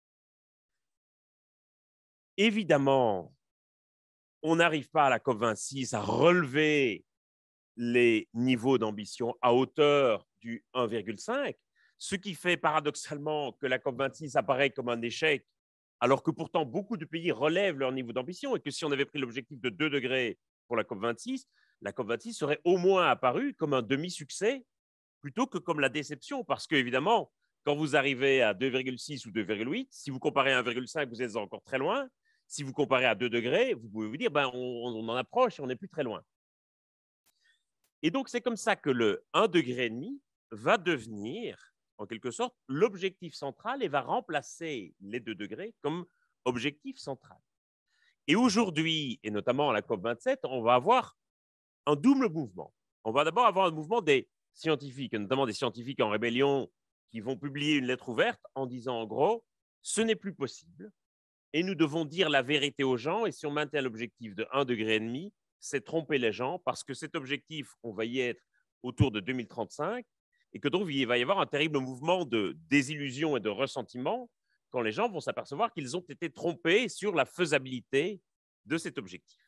Évidemment, on n'arrive pas à la COP26 à relever les niveaux d'ambition à hauteur du 1,5, ce qui fait paradoxalement que la COP26 apparaît comme un échec, alors que pourtant beaucoup de pays relèvent leur niveau d'ambition et que si on avait pris l'objectif de 2 degrés pour la COP26 serait au moins apparue comme un demi-succès plutôt que comme la déception, parce qu'évidemment, quand vous arrivez à 2,6 ou 2,8, si vous comparez à 1,5, vous êtes encore très loin. Si vous comparez à 2 degrés, vous pouvez vous dire, on en approche et on n'est plus très loin. Et donc, c'est comme ça que le 1,5 degré va devenir, en quelque sorte, l'objectif central et va remplacer les 2 degrés comme objectif central. Et aujourd'hui, et notamment à la COP27, on va avoir un double mouvement. On va d'abord avoir un mouvement des scientifiques, notamment des scientifiques en rébellion qui vont publier une lettre ouverte en disant en gros, ce n'est plus possible et nous devons dire la vérité aux gens et si on maintient l'objectif de 1,5 degré, c'est tromper les gens parce que cet objectif, on va y être autour de 2035 et que donc il va y avoir un terrible mouvement de désillusion et de ressentiment quand les gens vont s'apercevoir qu'ils ont été trompés sur la faisabilité de cet objectif.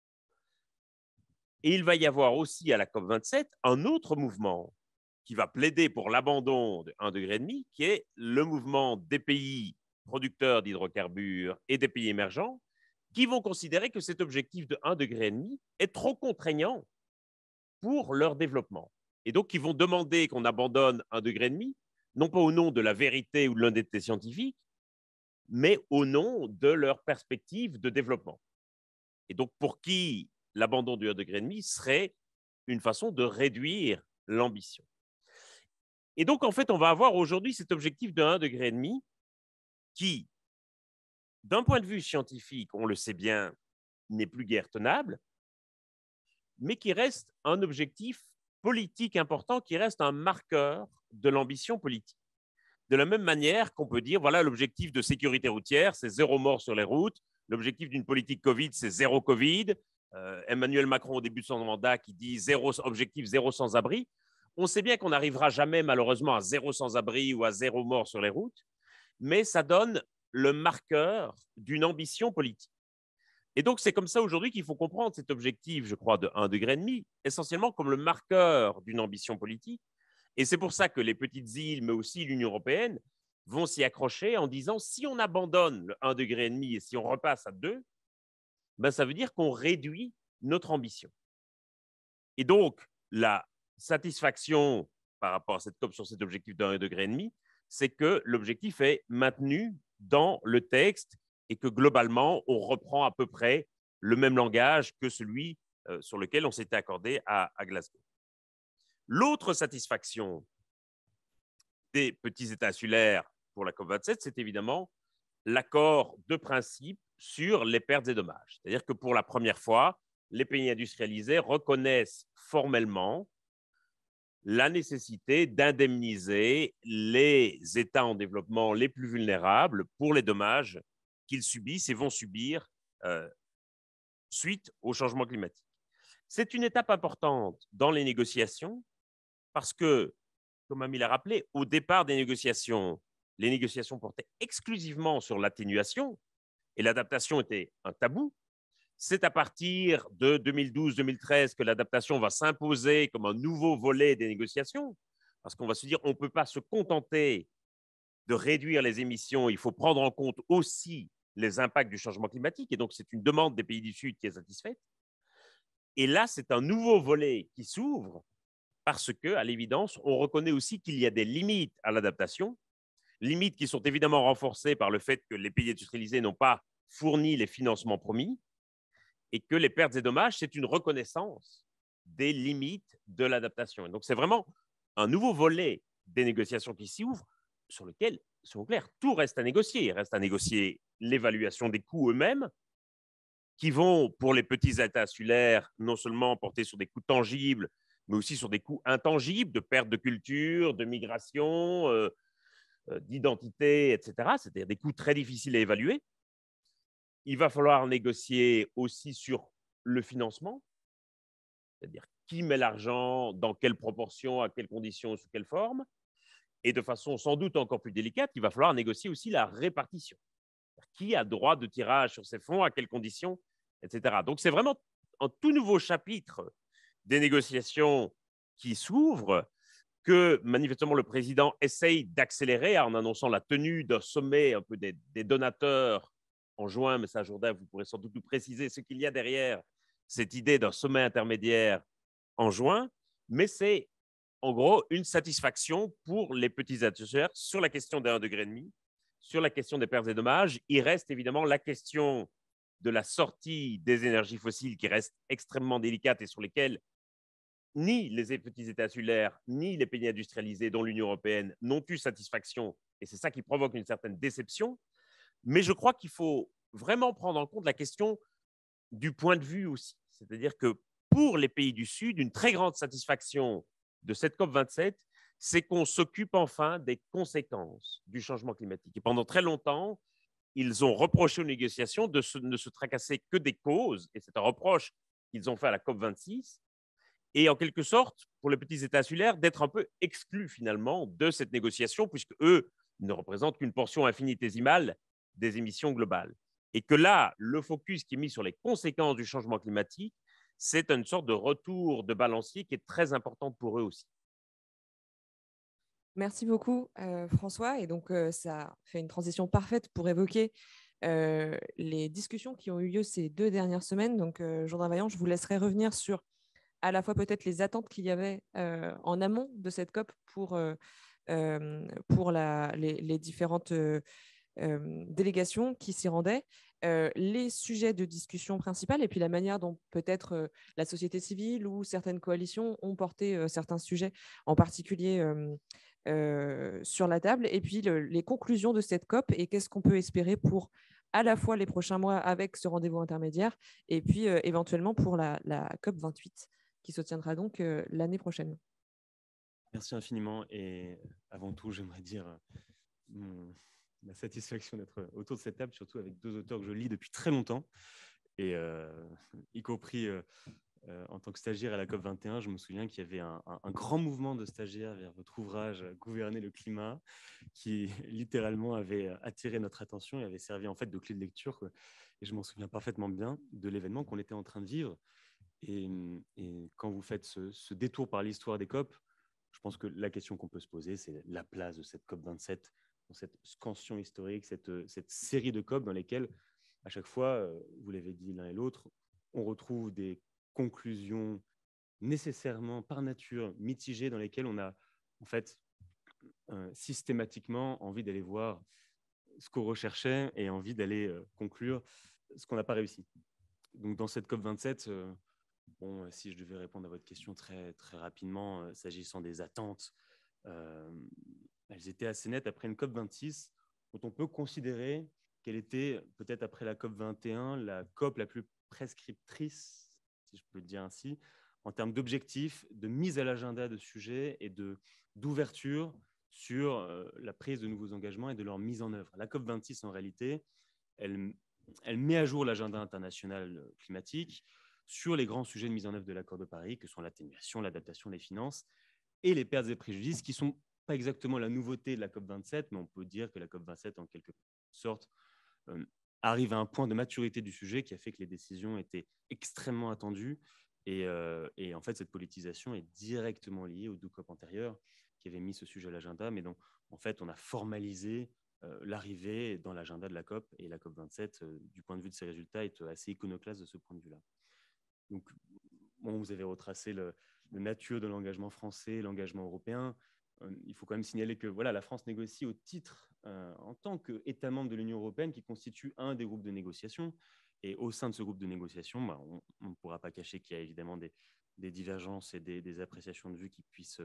Et il va y avoir aussi à la COP27 un autre mouvement qui va plaider pour l'abandon de 1,5 degré, qui est le mouvement des pays producteurs d'hydrocarbures et des pays émergents, qui vont considérer que cet objectif de 1,5 degré est trop contraignant pour leur développement. Et donc, ils vont demander qu'on abandonne 1,5 degré, non pas au nom de la vérité ou de l'honnêteté scientifique, mais au nom de leur perspective de développement. Et donc, pour qui l'abandon du 1,5 degré serait une façon de réduire l'ambition. Et donc, en fait, on va avoir aujourd'hui cet objectif de 1,5 degré qui, d'un point de vue scientifique, on le sait bien, n'est plus guère tenable, mais qui reste un objectif politique important, qui reste un marqueur de l'ambition politique. De la même manière qu'on peut dire, voilà, l'objectif de sécurité routière, c'est 0 mort sur les routes. L'objectif d'une politique Covid, c'est 0 Covid. Emmanuel Macron, au début de son mandat, qui dit objectif 0 sans-abri. On sait bien qu'on n'arrivera jamais, malheureusement, à 0 sans-abri ou à 0 mort sur les routes, mais ça donne le marqueur d'une ambition politique. Et donc, c'est comme ça aujourd'hui qu'il faut comprendre cet objectif, je crois, de 1,5 degré, essentiellement comme le marqueur d'une ambition politique. Et c'est pour ça que les petites îles, mais aussi l'Union européenne, vont s'y accrocher en disant si on abandonne le 1,5 degré et si on repasse à 2, ben ça veut dire qu'on réduit notre ambition. Et donc, la satisfaction par rapport à cette COP sur cet objectif de 1,5 degré, c'est que l'objectif est maintenu dans le texte et que globalement, on reprend à peu près le même langage que celui sur lequel on s'était accordé à Glasgow. L'autre satisfaction des petits États insulaires pour la COP27, c'est évidemment l'accord de principe sur les pertes et dommages. C'est-à-dire que pour la première fois, les pays industrialisés reconnaissent formellement la nécessité d'indemniser les États en développement les plus vulnérables pour les dommages qu'ils subissent et vont subir suite au changement climatique. C'est une étape importante dans les négociations parce que, comme Ami l'a rappelé, au départ des négociations, les négociations portaient exclusivement sur l'atténuation et l'adaptation était un tabou. C'est à partir de 2012-2013 que l'adaptation va s'imposer comme un nouveau volet des négociations, parce qu'on va se dire on ne peut pas se contenter de réduire les émissions, il faut prendre en compte aussi les impacts du changement climatique, et donc c'est une demande des pays du Sud qui est satisfaite. Et là, c'est un nouveau volet qui s'ouvre, parce que, à l'évidence, on reconnaît aussi qu'il y a des limites à l'adaptation, limites qui sont évidemment renforcées par le fait que les pays industrialisés n'ont pas fourni les financements promis, et que les pertes et dommages, c'est une reconnaissance des limites de l'adaptation. Donc, c'est vraiment un nouveau volet des négociations qui s'y ouvre, sur lequel, soyons clairs, tout reste à négocier. Il reste à négocier l'évaluation des coûts eux-mêmes, qui vont, pour les petits États insulaires, non seulement porter sur des coûts tangibles, mais aussi sur des coûts intangibles de perte de culture, de migration, d'identité, etc. C'est-à-dire des coûts très difficiles à évaluer. Il va falloir négocier aussi sur le financement, c'est-à-dire qui met l'argent, dans quelle proportion, à quelles conditions, sous quelle forme. Et de façon sans doute encore plus délicate, il va falloir négocier aussi la répartition. Qui a droit de tirage sur ces fonds, à quelles conditions, etc. Donc c'est vraiment un tout nouveau chapitre des négociations qui s'ouvrent, que manifestement le président essaye d'accélérer en annonçant la tenue d'un sommet un peu des donateurs en juin. Mais ça, Jourdain, vous pourrez sans doute nous préciser ce qu'il y a derrière cette idée d'un sommet intermédiaire en juin. Mais c'est en gros une satisfaction pour les petits acteurs sur la question des 1,5 degré, sur la question des pertes et dommages. Il reste évidemment la question de la sortie des énergies fossiles qui reste extrêmement délicate et sur lesquelles ni les petits États insulaires, ni les pays industrialisés, dont l'Union européenne, n'ont eu satisfaction. Et c'est ça qui provoque une certaine déception. Mais je crois qu'il faut vraiment prendre en compte la question du point de vue aussi. C'est-à-dire que pour les pays du Sud, une très grande satisfaction de cette COP27, c'est qu'on s'occupe enfin des conséquences du changement climatique. Et pendant très longtemps, ils ont reproché aux négociations de ne se tracasser que des causes, et c'est un reproche qu'ils ont fait à la COP26, et en quelque sorte, pour les petits États insulaires, d'être un peu exclus finalement de cette négociation, puisque eux ne représentent qu'une portion infinitésimale des émissions globales. Et que là, le focus qui est mis sur les conséquences du changement climatique, c'est une sorte de retour de balancier qui est très importante pour eux aussi. Merci beaucoup, François. Et donc, ça fait une transition parfaite pour évoquer les discussions qui ont eu lieu ces 2 dernières semaines. Donc, Jourdain Vaillant, je vous laisserai revenir sur à la fois peut-être les attentes qu'il y avait en amont de cette COP pour les différentes délégations qui s'y rendaient, les sujets de discussion principales et puis la manière dont peut-être la société civile ou certaines coalitions ont porté certains sujets, en particulier sur la table, et puis les conclusions de cette COP et qu'est-ce qu'on peut espérer pour à la fois les prochains mois avec ce rendez-vous intermédiaire et puis éventuellement pour la COP 28 qui se tiendra donc l'année prochaine. Merci infiniment. Et avant tout, j'aimerais dire la satisfaction d'être autour de cette table, surtout avec 2 auteurs que je lis depuis très longtemps, et y compris en tant que stagiaire à la COP21, je me souviens qu'il y avait un grand mouvement de stagiaires vers votre ouvrage « Gouverner le climat » qui littéralement avait attiré notre attention et avait servi en fait de clé de lecture, quoi. Et je m'en souviens parfaitement bien de l'événement qu'on était en train de vivre. Et quand vous faites ce détour par l'histoire des COP, je pense que la question qu'on peut se poser, c'est la place de cette COP27 dans cette scansion historique, cette série de COP dans lesquelles, à chaque fois, vous l'avez dit l'un et l'autre, on retrouve des conclusions nécessairement, par nature, mitigées, dans lesquelles on a, en fait, systématiquement envie d'aller voir ce qu'on recherchait et envie d'aller conclure ce qu'on n'a pas réussi. Donc, dans cette COP27, bon, si je devais répondre à votre question très, très rapidement, s'agissant des attentes, elles étaient assez nettes après une COP26, dont on peut considérer qu'elle était, peut-être après la COP21, la COP la plus prescriptrice, si je peux le dire ainsi, en termes d'objectifs, de mise à l'agenda de sujets et d'ouverture sur la prise de nouveaux engagements et de leur mise en œuvre. La COP26, en réalité, elle met à jour l'agenda international climatique sur les grands sujets de mise en œuvre de l'accord de Paris, que sont l'atténuation, l'adaptation, les finances et les pertes et préjudices, qui ne sont pas exactement la nouveauté de la COP27, mais on peut dire que la COP27, en quelque sorte, arrive à un point de maturité du sujet qui a fait que les décisions étaient extrêmement attendues. Et en fait, cette politisation est directement liée aux 2 COP antérieures qui avaient mis ce sujet à l'agenda, mais donc, en fait, on a formalisé l'arrivée dans l'agenda de la COP, et la COP27, du point de vue de ses résultats, est assez iconoclaste de ce point de vue-là. Donc, bon, vous avez retracé le nature de l'engagement français, l'engagement européen. Il faut quand même signaler que voilà, la France négocie au titre, en tant qu'État membre de l'Union européenne, qui constitue un des groupes de négociation. Et au sein de ce groupe de négociation, bah, on ne pourra pas cacher qu'il y a évidemment des divergences et des appréciations de vue qui puissent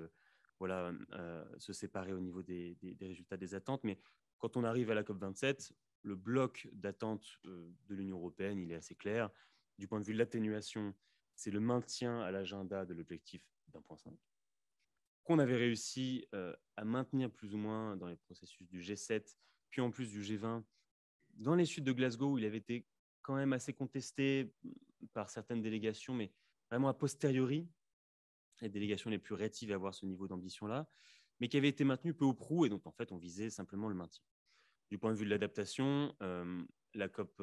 se séparer au niveau des résultats des attentes. Mais quand on arrive à la COP27, le bloc d'attente de l'Union européenne, il est assez clair. Du point de vue de l'atténuation, c'est le maintien à l'agenda de l'objectif d'1,5 qu'on avait réussi à maintenir plus ou moins dans les processus du G7, puis en plus du G20. Dans les suites de Glasgow, où il avait été quand même assez contesté par certaines délégations, mais vraiment a posteriori, les délégations les plus rétives à avoir ce niveau d'ambition-là, mais qui avait été maintenu peu ou prou, et donc en fait, on visait simplement le maintien. Du point de vue de l'adaptation, la COP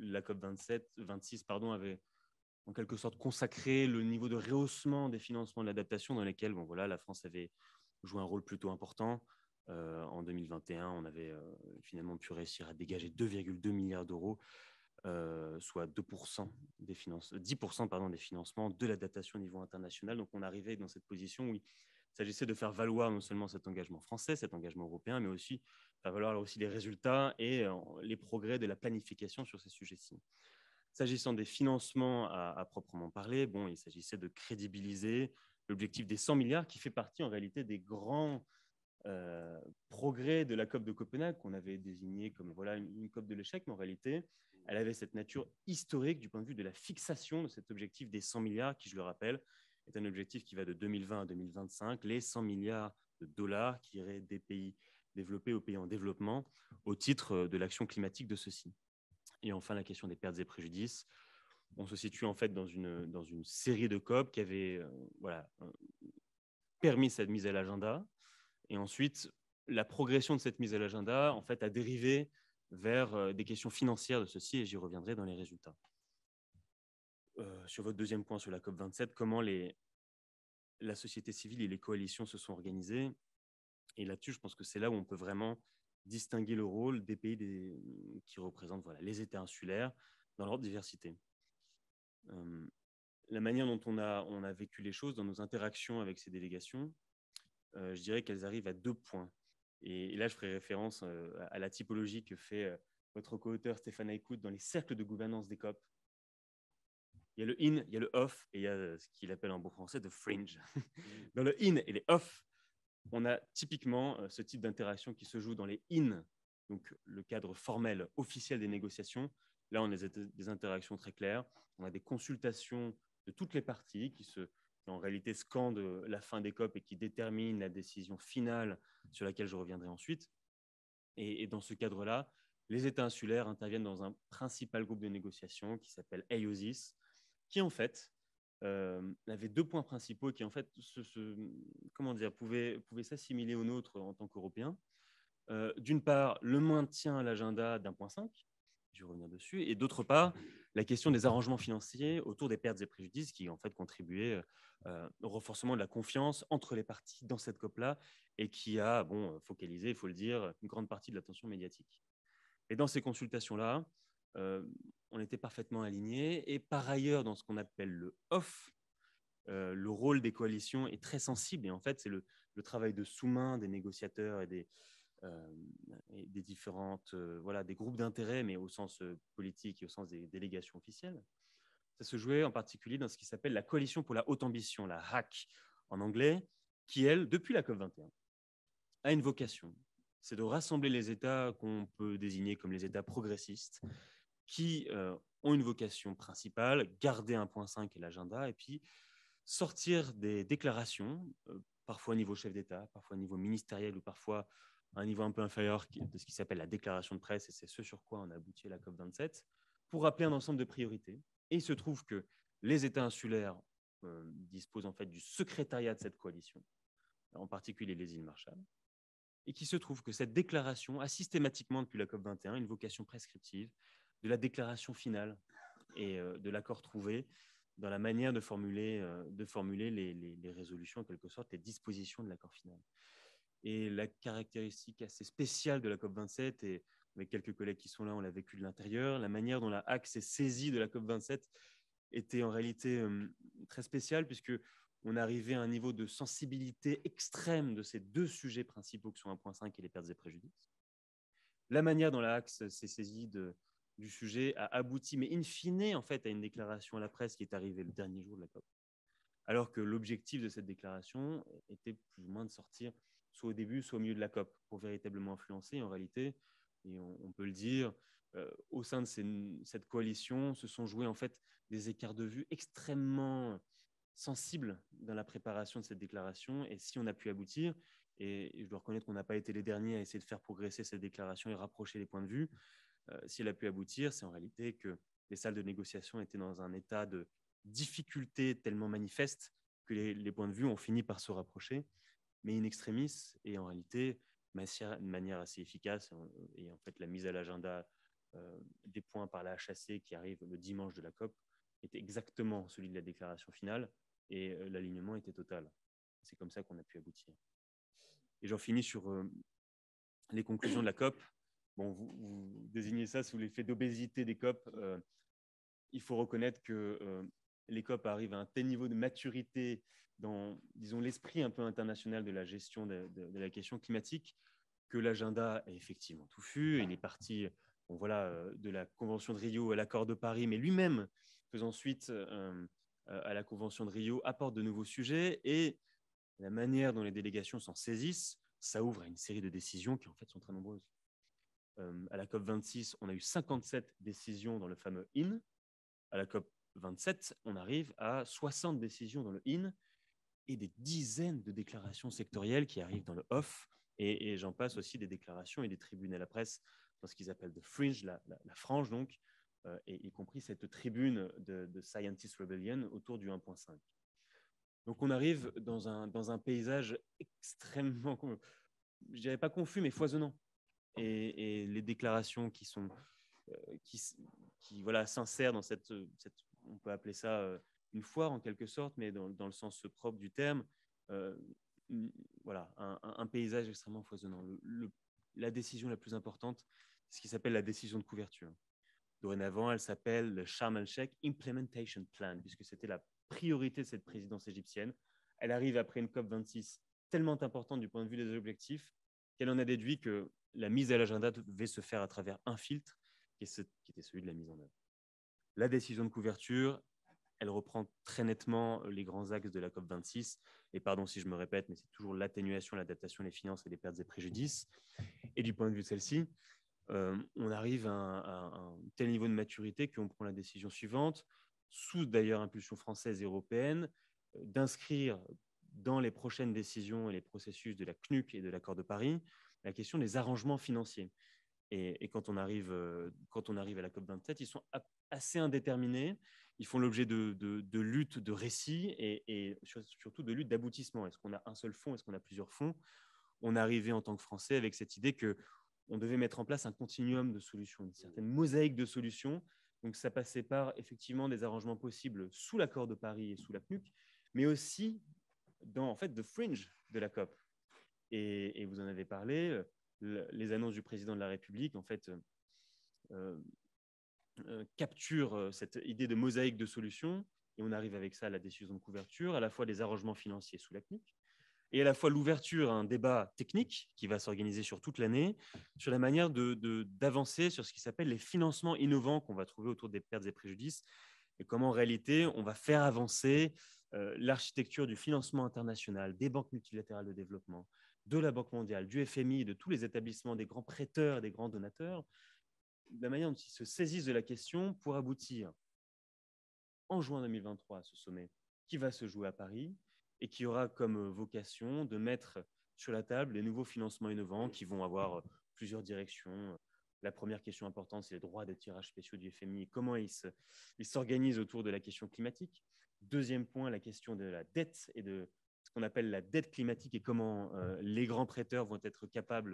26 avait en quelque sorte consacré le niveau de rehaussement des financements de l'adaptation dans lesquels bon, voilà, la France avait joué un rôle plutôt important. En 2021, on avait finalement pu réussir à dégager 2,2 milliards d'euros, soit 10% des financements de l'adaptation au niveau international. Donc on arrivait dans cette position où il s'agissait de faire valoir non seulement cet engagement français, cet engagement européen, mais aussi faire valoir aussi les résultats et les progrès de la planification sur ces sujets-ci. S'agissant des financements à proprement parler, bon, il s'agissait de crédibiliser l'objectif des 100 milliards qui fait partie en réalité des grands progrès de la COP de Copenhague qu'on avait désigné comme voilà, une COP de l'échec, mais en réalité, elle avait cette nature historique du point de vue de la fixation de cet objectif des 100 milliards qui, je le rappelle, est un objectif qui va de 2020 à 2025, les 100 milliards de dollars qui iraient des pays développés aux pays en développement au titre de l'action climatique de ceux-ci. Et enfin, la question des pertes et préjudices. On se situe en fait dans une série de COP qui avait permis cette mise à l'agenda. Et ensuite, la progression de cette mise à l'agenda en fait, a dérivé vers des questions financières de ceci, et j'y reviendrai dans les résultats. Sur votre deuxième point sur la COP27, comment la société civile et les coalitions se sont organisées. Et là-dessus, je pense que c'est là où on peut vraiment distinguer le rôle des pays qui représentent les États insulaires dans leur diversité. La manière dont on a vécu les choses dans nos interactions avec ces délégations, je dirais qu'elles arrivent à 2 points. Et là, je ferai référence à la typologie que fait votre co-auteur Stéphane Aycout dans les cercles de gouvernance des COP. Il y a le in, il y a le off, et il y a ce qu'il appelle en bon français de fringe. Dans le in et les off, on a typiquement ce type d'interaction qui se joue dans les in, donc le cadre formel, officiel des négociations. Là, on a des interactions très claires. On a des consultations de toutes les parties qui en réalité scandent la fin des COP et qui déterminent la décision finale sur laquelle je reviendrai ensuite. Et dans ce cadre-là, les États insulaires interviennent dans un principal groupe de négociation qui s'appelle AOSIS, qui en fait avait 2 points principaux qui en fait pouvaient s'assimiler aux nôtres en tant qu'Européens. D'une part, le maintien à l'agenda d'1,5, je vais revenir dessus, et d'autre part, la question des arrangements financiers autour des pertes et préjudices qui en fait contribuaient au renforcement de la confiance entre les parties dans cette COP-là et qui a focalisé, il faut le dire, une grande partie de l'attention médiatique. Et dans ces consultations-là, on était parfaitement alignés. Et par ailleurs, dans ce qu'on appelle le off, le rôle des coalitions est très sensible. Et en fait, c'est le travail de sous-main des négociateurs et des différentes, des groupes d'intérêt, mais au sens politique et au sens des délégations officielles. Ça se jouait en particulier dans ce qui s'appelle la Coalition pour la haute ambition, la HAC en anglais, qui, elle, depuis la COP21, a une vocation. C'est de rassembler les États qu'on peut désigner comme les États progressistes, qui ont une vocation principale, garder 1.5 et l'agenda, et puis sortir des déclarations, parfois au niveau chef d'État, parfois au niveau ministériel ou parfois à un niveau un peu inférieur de ce qui s'appelle la déclaration de presse, et c'est ce sur quoi on a abouti à la COP27, pour rappeler un ensemble de priorités. Et il se trouve que les États insulaires disposent en fait du secrétariat de cette coalition, en particulier les îles Marshall, et qu'il se trouve que cette déclaration a systématiquement, depuis la COP21, une vocation prescriptive de la déclaration finale et de l'accord trouvé dans la manière de formuler les résolutions, en quelque sorte, les dispositions de l'accord final. Et la caractéristique assez spéciale de la COP27, et avec quelques collègues qui sont là, on l'a vécu de l'intérieur, la manière dont la HAC s'est saisie de la COP27 était en réalité très spéciale, puisque on arrivait à un niveau de sensibilité extrême de ces deux sujets principaux que sont 1.5 et les pertes et préjudices. La manière dont la HAC s'est saisie du sujet a abouti, mais in fine, en fait, à une déclaration à la presse qui est arrivée le dernier jour de la COP. Alors que l'objectif de cette déclaration était plus ou moins de sortir soit au début, soit au milieu de la COP, pour véritablement influencer. En réalité, et on peut le dire, au sein de cette coalition, se sont joués en fait des écarts de vue extrêmement sensibles dans la préparation de cette déclaration. Et si on a pu aboutir, et je dois reconnaître qu'on n'a pas été les derniers à essayer de faire progresser cette déclaration et rapprocher les points de vue, si elle a pu aboutir, c'est en réalité que les salles de négociation étaient dans un état de difficulté tellement manifeste que les points de vue ont fini par se rapprocher, mais in extremis, et en réalité, de manière assez efficace, et en fait la mise à l'agenda des points par la HAC qui arrive le dimanche de la COP était exactement celui de la déclaration finale, et l'alignement était total. C'est comme ça qu'on a pu aboutir. Et j'en finis sur les conclusions de la COP. Bon, vous désignez ça sous l'effet d'obésité des COP. Il faut reconnaître que les COP arrivent à un tel niveau de maturité dans, disons, l'esprit un peu international de la gestion de la question climatique que l'agenda est effectivement touffu. Il est parti de la Convention de Rio à l'accord de Paris, mais lui-même, faisant suite à la Convention de Rio, apporte de nouveaux sujets, et la manière dont les délégations s'en saisissent, ça ouvre à une série de décisions qui en fait sont très nombreuses. À la COP26, on a eu 57 décisions dans le fameux IN. À la COP27, on arrive à 60 décisions dans le IN et des dizaines de déclarations sectorielles qui arrivent dans le OFF. Et j'en passe aussi des déclarations et des tribunes à la presse dans ce qu'ils appellent the fringe, la frange donc, et y compris cette tribune de Scientist Rebellion autour du 1.5. Donc on arrive dans un paysage extrêmement, je dirais pas confus, mais foisonnant. Et les déclarations qui s'insèrent dans cette, on peut appeler ça une foire en quelque sorte, mais dans le sens propre du terme, un paysage extrêmement foisonnant. La décision la plus importante, c'est ce qui s'appelle la décision de couverture. Dorénavant, elle s'appelle le Sharm el-Sheikh Implementation Plan, puisque c'était la priorité de cette présidence égyptienne. Elle arrive après une COP26 tellement importante du point de vue des objectifs qu'elle en a déduit que la mise à l'agenda devait se faire à travers un filtre, qui était celui de la mise en œuvre. La décision de couverture, elle reprend très nettement les grands axes de la COP26. Et pardon si je me répète, mais c'est toujours l'atténuation, l'adaptation, les finances et les pertes et préjudices. Et du point de vue de celle-ci, on arrive à un tel niveau de maturité qu'on prend la décision suivante, sous d'ailleurs impulsion française et européenne, d'inscrire dans les prochaines décisions et les processus de la CNUC et de l'accord de Paris la question des arrangements financiers. Et quand on arrive à la COP27, ils sont assez indéterminés. Ils font l'objet de luttes, de récits et surtout de luttes d'aboutissement. Est-ce qu'on a un seul fonds? Est-ce qu'on a plusieurs fonds? On arrivait en tant que Français avec cette idée qu'on devait mettre en place un continuum de solutions, une certaine mosaïque de solutions. Donc ça passait par effectivement des arrangements possibles sous l'accord de Paris et sous la CNUC, mais aussi dans en fait the fringe de la COP. Et vous en avez parlé, les annonces du président de la République en fait capturent cette idée de mosaïque de solutions, et on arrive avec ça à la décision de couverture, à la fois des arrangements financiers sous la CNUC, et à la fois l'ouverture à un débat technique qui va s'organiser sur toute l'année, sur la manière d'avancer sur ce qui s'appelle les financements innovants qu'on va trouver autour des pertes et préjudices, et comment en réalité on va faire avancer l'architecture du financement international, des banques multilatérales de développement, de la Banque mondiale, du FMI, de tous les établissements, des grands prêteurs et des grands donateurs, de la manière dont ils se saisissent de la question pour aboutir en juin 2023 à ce sommet qui va se jouer à Paris et qui aura comme vocation de mettre sur la table les nouveaux financements innovants qui vont avoir plusieurs directions. La première question importante, c'est les droits de tirage spéciaux du FMI et comment ils s'organisent autour de la question climatique. Deuxième point, la question de la dette et de ce qu'on appelle la dette climatique et comment les grands prêteurs vont être capables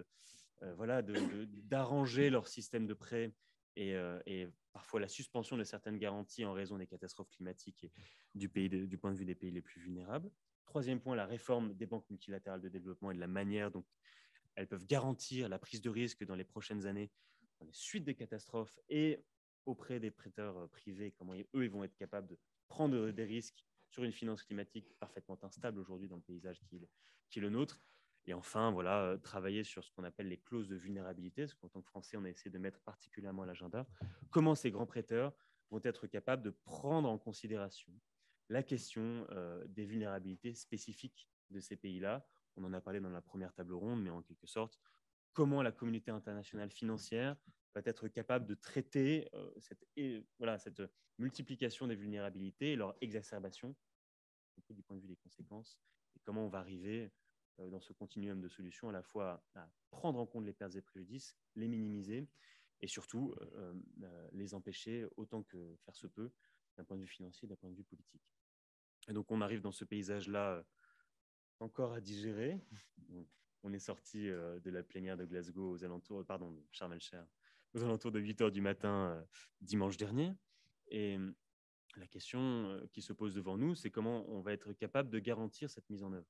d'arranger leur système de prêt et parfois la suspension de certaines garanties en raison des catastrophes climatiques et du point de vue des pays les plus vulnérables. Troisième point, la réforme des banques multilatérales de développement et de la manière dont elles peuvent garantir la prise de risque dans les prochaines années, dans les suites des catastrophes et auprès des prêteurs privés, comment eux ils vont être capables de prendre des risques sur une finance climatique parfaitement instable aujourd'hui dans le paysage qui est le nôtre. Et enfin, voilà, travailler sur ce qu'on appelle les clauses de vulnérabilité, ce qu'en tant que Français, on a essayé de mettre particulièrement à l'agenda. Comment ces grands prêteurs vont être capables de prendre en considération la question des vulnérabilités spécifiques de ces pays-là. On en a parlé dans la première table ronde, mais en quelque sorte, comment la communauté internationale financière va être capable de traiter cette multiplication des vulnérabilités et leur exacerbation, du point de vue des conséquences, et comment on va arriver dans ce continuum de solutions à la fois à prendre en compte les pertes et préjudices, les minimiser et surtout les empêcher autant que faire se peut d'un point de vue financier, d'un point de vue politique. Et donc on arrive dans ce paysage-là encore à digérer. On est sorti de la plénière de Glasgow aux alentours, de Sharm el-Sheikh, aux alentours de 8 h du matin dimanche dernier. Et la question qui se pose devant nous, c'est comment on va être capable de garantir cette mise en œuvre.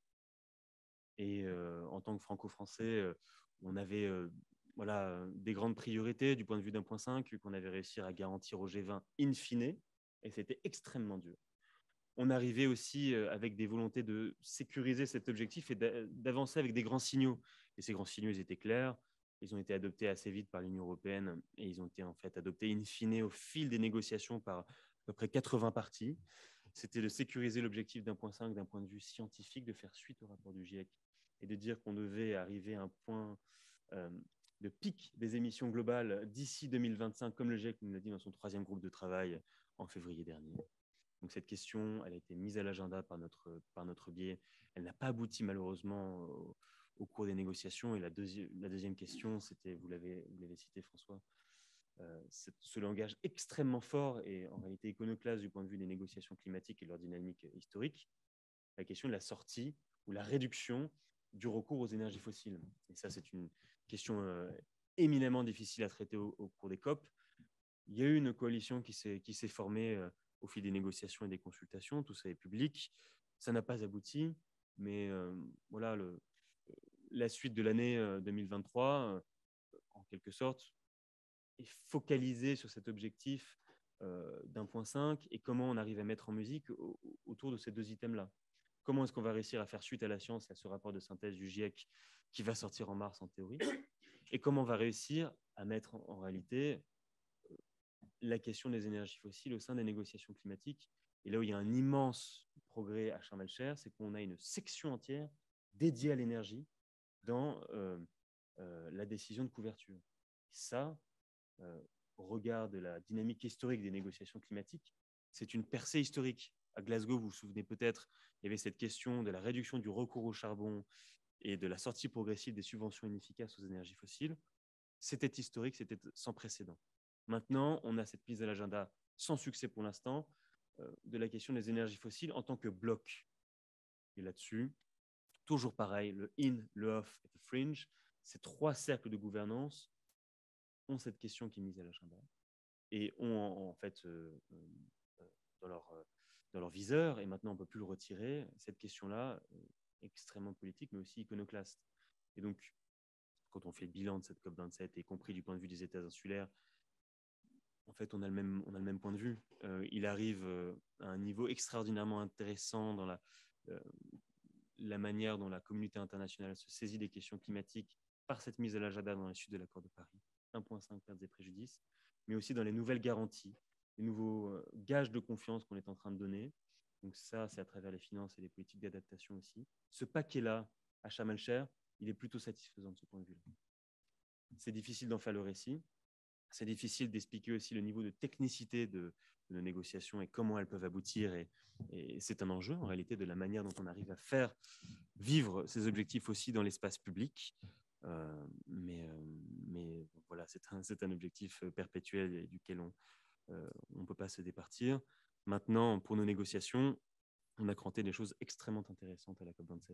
Et en tant que franco-français, on avait des grandes priorités du point de vue d'1.5 qu'on avait réussi à garantir au G20 in fine, et c'était extrêmement dur. On arrivait aussi avec des volontés de sécuriser cet objectif et d'avancer avec des grands signaux. Et ces grands signaux, ils étaient clairs. Ils ont été adoptés assez vite par l'Union européenne et ils ont été en fait adoptés in fine au fil des négociations par à peu près 80 parties. C'était de sécuriser l'objectif d'1.5 d'un point de vue scientifique, de faire suite au rapport du GIEC et de dire qu'on devait arriver à un point de pic des émissions globales d'ici 2025, comme le GIEC nous l'a dit dans son 3e groupe de travail en février dernier. Donc cette question, elle a été mise à l'agenda par notre biais. Elle n'a pas abouti malheureusement au cours des négociations. Et la deuxième question, c'était, vous l'avez cité François, ce langage extrêmement fort et en réalité iconoclaste du point de vue des négociations climatiques et leur dynamique historique, la question de la sortie ou la réduction du recours aux énergies fossiles. Et ça, c'est une question éminemment difficile à traiter au cours des COP. Il y a eu une coalition qui s'est formée au fil des négociations et des consultations. Tout ça est public. Ça n'a pas abouti, mais la suite de l'année 2023, en quelque sorte, est focalisée sur cet objectif d'1.5 et comment on arrive à mettre en musique autour de ces deux items-là. Comment est-ce qu'on va réussir à faire suite à la science, à ce rapport de synthèse du GIEC qui va sortir en mars en théorie, et comment on va réussir à mettre en réalité la question des énergies fossiles au sein des négociations climatiques. Et là où il y a un immense progrès à Sharm el-Sheikh, c'est qu'on a une section entière dédiée à l'énergie dans la décision de couverture. Et ça, au regard de la dynamique historique des négociations climatiques, c'est une percée historique. À Glasgow, vous vous souvenez peut-être, il y avait cette question de la réduction du recours au charbon et de la sortie progressive des subventions inefficaces aux énergies fossiles. C'était historique, c'était sans précédent. Maintenant, on a cette mise à l'agenda sans succès pour l'instant de la question des énergies fossiles en tant que bloc. Et là-dessus, toujours pareil, le in, le off et le fringe, ces 3 cercles de gouvernance ont cette question qui est mise à l'agenda et ont en fait dans leur viseur, et maintenant on ne peut plus le retirer, cette question-là extrêmement politique, mais aussi iconoclaste. Et donc, quand on fait le bilan de cette COP27, y compris du point de vue des États insulaires, en fait, on a le même point de vue. Il arrive à un niveau extraordinairement intéressant dans la manière dont la communauté internationale se saisit des questions climatiques par cette mise à l'agenda dans la suite de l'accord de Paris, 1.5 pertes et préjudices, mais aussi dans les nouvelles garanties, les nouveaux gages de confiance qu'on est en train de donner. Donc ça, c'est à travers les finances et les politiques d'adaptation aussi. Ce paquet-là, à Sharm el-Sheikh, il est plutôt satisfaisant de ce point de vue-là. C'est difficile d'en faire le récit. c'est difficile d'expliquer aussi le niveau de technicité de nos négociations et comment elles peuvent aboutir. Et c'est un enjeu, en réalité, de la manière dont on arrive à faire vivre ces objectifs aussi dans l'espace public. Mais voilà, c'est un objectif perpétuel et duquel on ne peut pas se départir. Maintenant, pour nos négociations, on a cranté des choses extrêmement intéressantes à la COP27.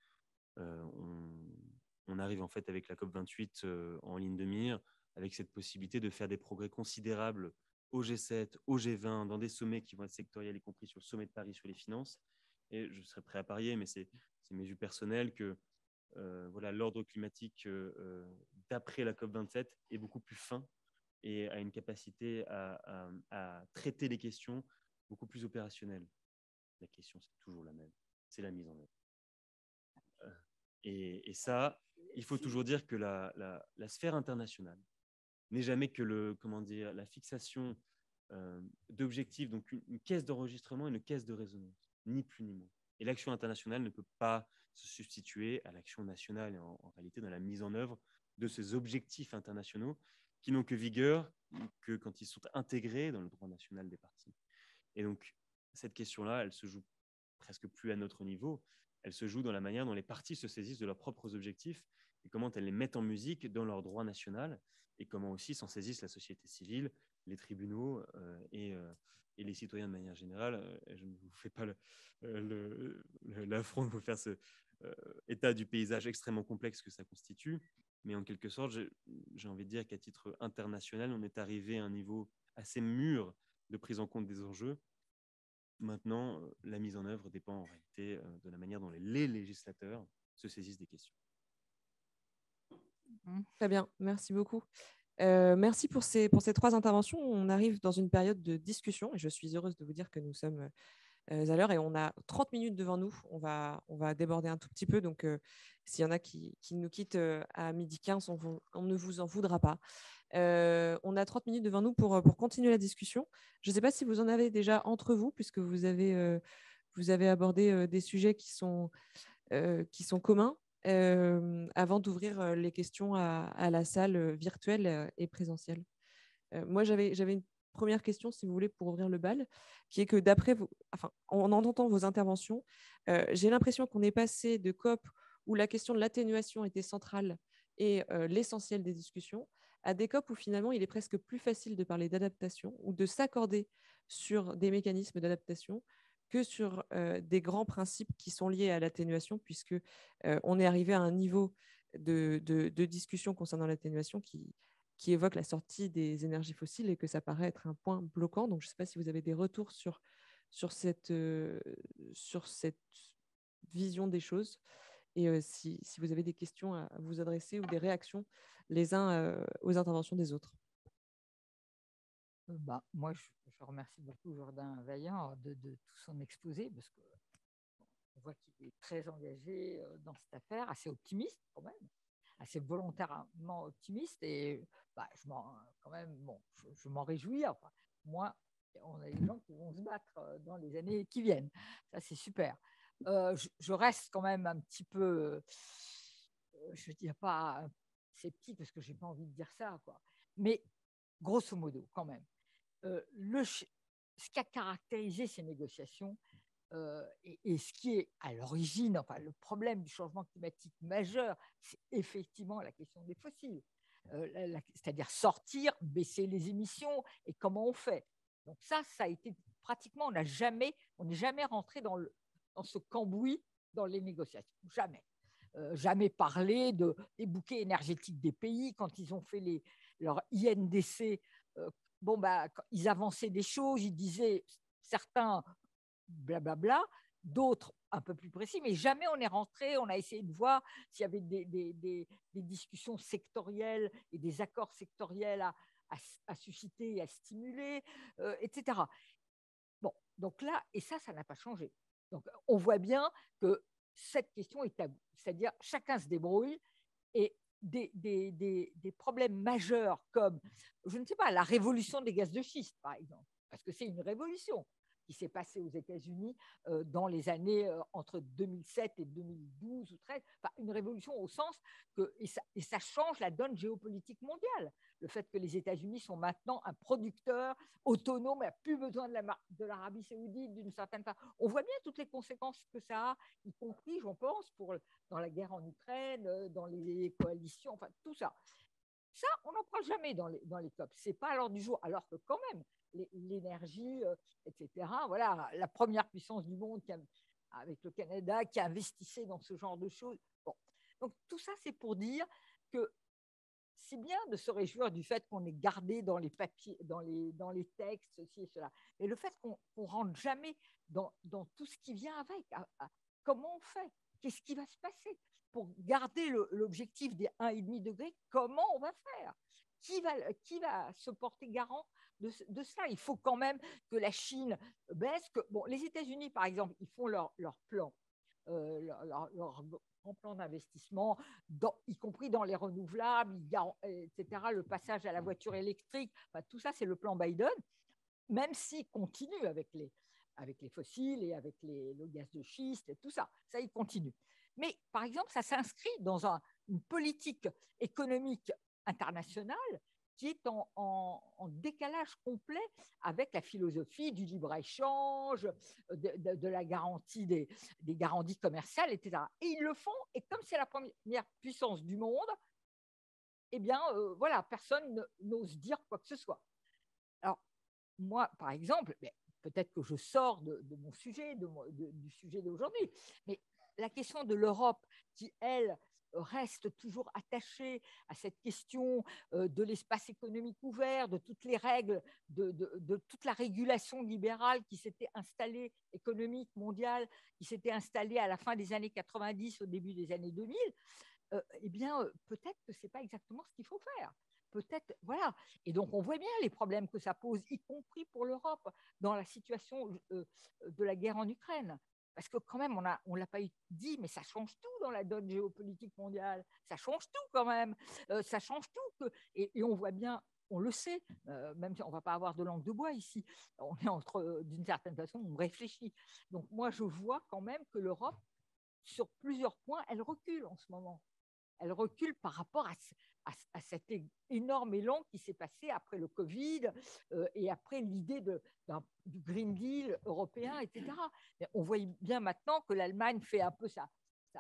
On arrive en fait avec la COP28 en ligne de mire, avec cette possibilité de faire des progrès considérables au G7, au G20, dans des sommets qui vont être sectoriels, y compris sur le sommet de Paris sur les finances. Et je serais prêt à parier, mais c'est mes vues personnelles, que voilà, l'ordre climatique d'après la COP27 est beaucoup plus fin et a une capacité à traiter les questions beaucoup plus opérationnelles. La question, c'est toujours la même, c'est la mise en œuvre. Et ça, il faut toujours dire que la sphère internationale n'est jamais que la fixation d'objectifs, donc une caisse d'enregistrement et une caisse de résonance, ni plus ni moins. Et l'action internationale ne peut pas se substituer à l'action nationale, et en réalité dans la mise en œuvre de ces objectifs internationaux qui n'ont que vigueur que quand ils sont intégrés dans le droit national des parties. Et donc, cette question-là, elle se joue presque plus à notre niveau. Elle se joue dans la manière dont les parties se saisissent de leurs propres objectifs et comment elles les mettent en musique dans leur droit national et comment aussi s'en saisissent la société civile, les tribunaux et les citoyens de manière générale. Je ne vous fais pas l'affront de vous faire ce état du paysage extrêmement complexe que ça constitue, mais en quelque sorte, j'ai envie de dire qu'à titre international, on est arrivé à un niveau assez mûr de prise en compte des enjeux. Maintenant, la mise en œuvre dépend en réalité de la manière dont les législateurs se saisissent des questions. Très bien, merci beaucoup. Merci pour ces 3 interventions. On arrive dans une période de discussion et je suis heureuse de vous dire que nous sommes à l'heure et on a 30 minutes devant nous. On va déborder un tout petit peu. Donc, s'il y en a qui nous quittent à 12h15, on ne vous en voudra pas. On a 30 minutes devant nous pour continuer la discussion. Je ne sais pas si vous en avez déjà entre vous, puisque vous avez abordé des sujets qui sont communs. Avant d'ouvrir les questions à la salle virtuelle et présentielle. Moi, j'avais une première question, si vous voulez, pour ouvrir le bal, qui est que en entendant vos interventions, j'ai l'impression qu'on est passé de COP où la question de l'atténuation était centrale et l'essentiel des discussions, à des COP où finalement il est presque plus facile de parler d'adaptation ou de s'accorder sur des mécanismes d'adaptation que sur des grands principes qui sont liés à l'atténuation, puisque on est arrivé à un niveau de discussion concernant l'atténuation qui évoque la sortie des énergies fossiles et que ça paraît être un point bloquant. Donc, je ne sais pas si vous avez des retours sur cette vision des choses et si vous avez des questions à vous adresser ou des réactions les uns aux interventions des autres. Moi, je remercie beaucoup Jourdain Vaillant de tout son exposé, parce qu'on voit qu'il est très engagé dans cette affaire, assez optimiste quand même, assez volontairement optimiste, et je m'en réjouis. Enfin, moi, on a des gens qui vont se battre dans les années qui viennent. Ça, c'est super. Je reste quand même un petit peu, je ne dirais pas sceptique, parce que je n'ai pas envie de dire ça, quoi. Mais grosso modo, quand même, ce qui a caractérisé ces négociations et ce qui est à l'origine, enfin, le problème du changement climatique majeur, c'est effectivement la question des fossiles. C'est-à-dire sortir, baisser les émissions, et comment on fait. Donc ça a été pratiquement, on n'est jamais rentré dans ce cambouis dans les négociations, jamais. Jamais parlé des bouquets énergétiques des pays quand ils ont fait leur INDC. Ils avançaient des choses, ils disaient certains blablabla, d'autres un peu plus précis, mais jamais on est rentré, on a essayé de voir s'il y avait des discussions sectorielles et des accords sectoriels à susciter, à stimuler, etc. Bon, donc là, et ça n'a pas changé. Donc on voit bien que cette question est taboue, c'est-à-dire chacun se débrouille, et des problèmes majeurs comme, je ne sais pas, la révolution des gaz de schiste, par exemple, parce que c'est une révolution. qui s'est passé aux États-Unis dans les années entre 2007 et 2012 ou 13. Enfin, une révolution au sens que, et ça change la donne géopolitique mondiale. Le fait que les États-Unis sont maintenant un producteur autonome, n'a plus besoin de l'Arabie saoudite d'une certaine façon. On voit bien toutes les conséquences que ça a, y compris, j'en pense, dans la guerre en Ukraine, dans les coalitions, enfin tout ça. Ça, on n'en parle jamais dans les COP. Ce n'est pas à l'ordre du jour, alors que quand même, l'énergie, etc., voilà, la première puissance du monde avec le Canada qui investissait dans ce genre de choses. Bon. Donc tout ça, c'est pour dire que c'est bien de se réjouir du fait qu'on ait gardé dans les papiers, dans les textes, ceci et cela. Mais le fait qu'on ne rentre jamais dans tout ce qui vient avec, comment on fait? Qu'est-ce qui va se passer? Pour garder l'objectif des 1,5 degrés, comment on va faire? Qui va se porter garant de cela? Il faut quand même que la Chine baisse. Les États-Unis, par exemple, ils font leur plan, leur grand plan d'investissement, y compris dans les renouvelables, etc., le passage à la voiture électrique, enfin, tout ça, c'est le plan Biden, même s'il continue avec les fossiles et avec le gaz de schiste et tout ça. Ça, il continue. Mais, par exemple, ça s'inscrit dans une politique économique internationale qui est en décalage complet avec la philosophie du libre-échange, de la garantie des garanties commerciales, etc. Et ils le font, et comme c'est la première puissance du monde, eh bien, voilà, personne n'ose dire quoi que ce soit. Alors, moi, par exemple, peut-être que je sors de mon sujet, du sujet d'aujourd'hui, mais la question de l'Europe qui, elle, reste toujours attachée à cette question de l'espace économique ouvert, de toutes les règles, de toute la régulation libérale qui s'était installée, économique, mondiale, qui s'était installée à la fin des années 90, au début des années 2000, eh bien, peut-être que ce n'est pas exactement ce qu'il faut faire. Peut-être, voilà. Et donc, on voit bien les problèmes que ça pose, y compris pour l'Europe, dans la situation de la guerre en Ukraine. Parce que quand même, on ne l'a pas dit, mais ça change tout dans la donne géopolitique mondiale. Ça change tout quand même. Ça change tout. Et on voit bien, on le sait, même si on ne va pas avoir de langue de bois ici, on est d'une certaine façon, on réfléchit. Donc moi, je vois quand même que l'Europe, sur plusieurs points, elle recule en ce moment. Elle recule par rapport à cet énorme élan qui s'est passé après le Covid et après l'idée du Green Deal européen, etc. Mais on voit bien maintenant que l'Allemagne fait un peu sa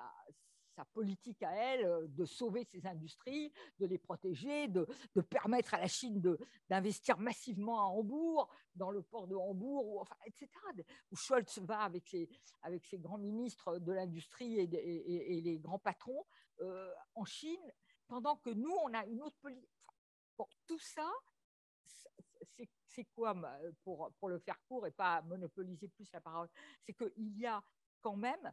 politique à elle, de sauver ses industries, de les protéger, de permettre à la Chine d'investir massivement à Hambourg, dans le port de Hambourg, enfin, etc. Où Scholz va avec ses grands ministres de l'industrie et les grands patrons en Chine, pendant que nous, on a une autre politique. Bon, tout ça, c'est quoi, pour le faire court et pas monopoliser plus la parole, c'est qu'il y a quand même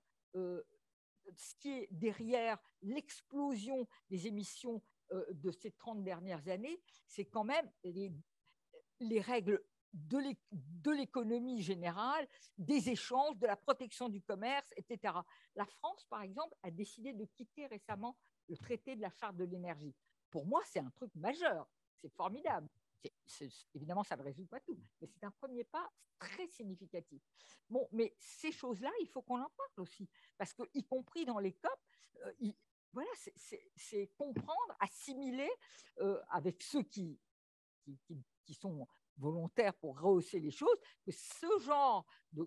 ce qui est derrière l'explosion des émissions de ces 30 dernières années, c'est quand même les règles de l'économie générale, des échanges, de la protection du commerce, etc. La France, par exemple, a décidé de quitter récemment le traité de la charte de l'énergie. Pour moi, c'est un truc majeur, c'est formidable. Évidemment, ça ne résout pas tout, mais c'est un premier pas très significatif. Bon, mais ces choses-là, il faut qu'on en parle aussi, parce que, y compris dans les COP, voilà, c'est comprendre, assimiler avec ceux qui sont volontaires pour rehausser les choses, que ce genre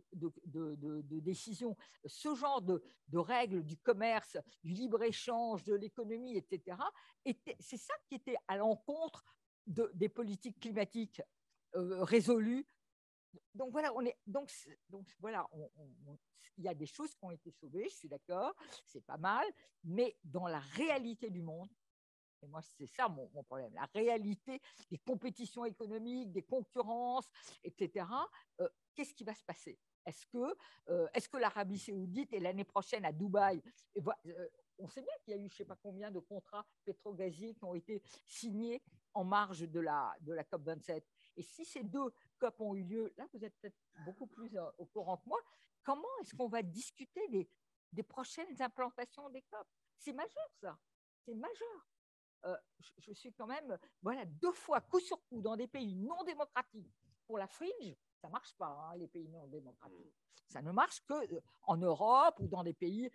de décision, ce genre de règles du commerce, du libre-échange, de l'économie, etc., c'est ça qui était à l'encontre des politiques climatiques résolues. Donc voilà, voilà, il y a des choses qui ont été sauvées, je suis d'accord, c'est pas mal, mais dans la réalité du monde, et moi, c'est ça mon problème. La réalité des compétitions économiques, des concurrences, etc. Qu'est-ce qui va se passer? Est-ce que l'Arabie saoudite, et l'année prochaine à Dubaï, on sait bien qu'il y a eu je ne sais pas combien de contrats pétrogaziers qui ont été signés en marge de la COP27. Et si ces deux COP ont eu lieu, là, vous êtes peut-être beaucoup plus au courant que moi, comment est-ce qu'on va discuter des prochaines implantations des COP? C'est majeur, ça. C'est majeur. Je suis quand même, voilà, 2 fois, coup sur coup, dans des pays non démocratiques, pour la fringe, ça ne marche pas, hein, les pays non démocratiques. Ça ne marche qu'en Europe ou dans des pays,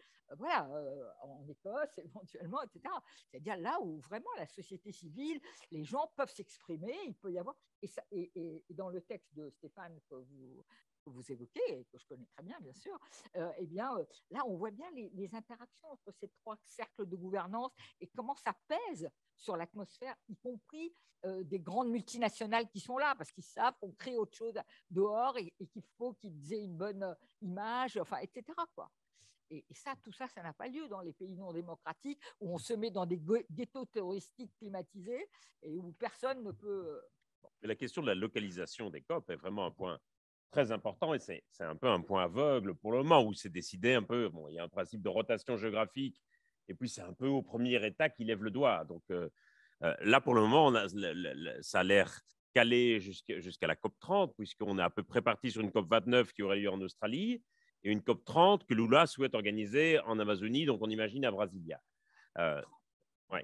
en Écosse éventuellement, etc. C'est-à-dire là où vraiment la société civile, les gens peuvent s'exprimer, il peut y avoir. Et dans le texte de Stéphane que vous évoquez, et que je connais très bien, bien sûr, là, on voit bien les interactions entre ces trois cercles de gouvernance et comment ça pèse sur l'atmosphère, y compris des grandes multinationales qui sont là, parce qu'ils savent qu'on crée autre chose dehors et qu'il faut qu'ils aient une bonne image, etc. quoi. Et ça, tout ça, ça n'a pas lieu dans les pays non démocratiques où on se met dans des ghettos touristiques climatisés et où personne ne peut. La question de la localisation des COP est vraiment un point très important et c'est un peu un point aveugle pour le moment où c'est décidé un peu. Bon, il y a un principe de rotation géographique et puis c'est un peu au premier État qui lève le doigt. Donc là, pour le moment, ça a l'air calé jusqu'à la COP 30 puisqu'on est à peu près parti sur une COP 29 qui aurait lieu en Australie et une COP 30 que Lula souhaite organiser en Amazonie, donc on imagine à Brasilia. Ouais.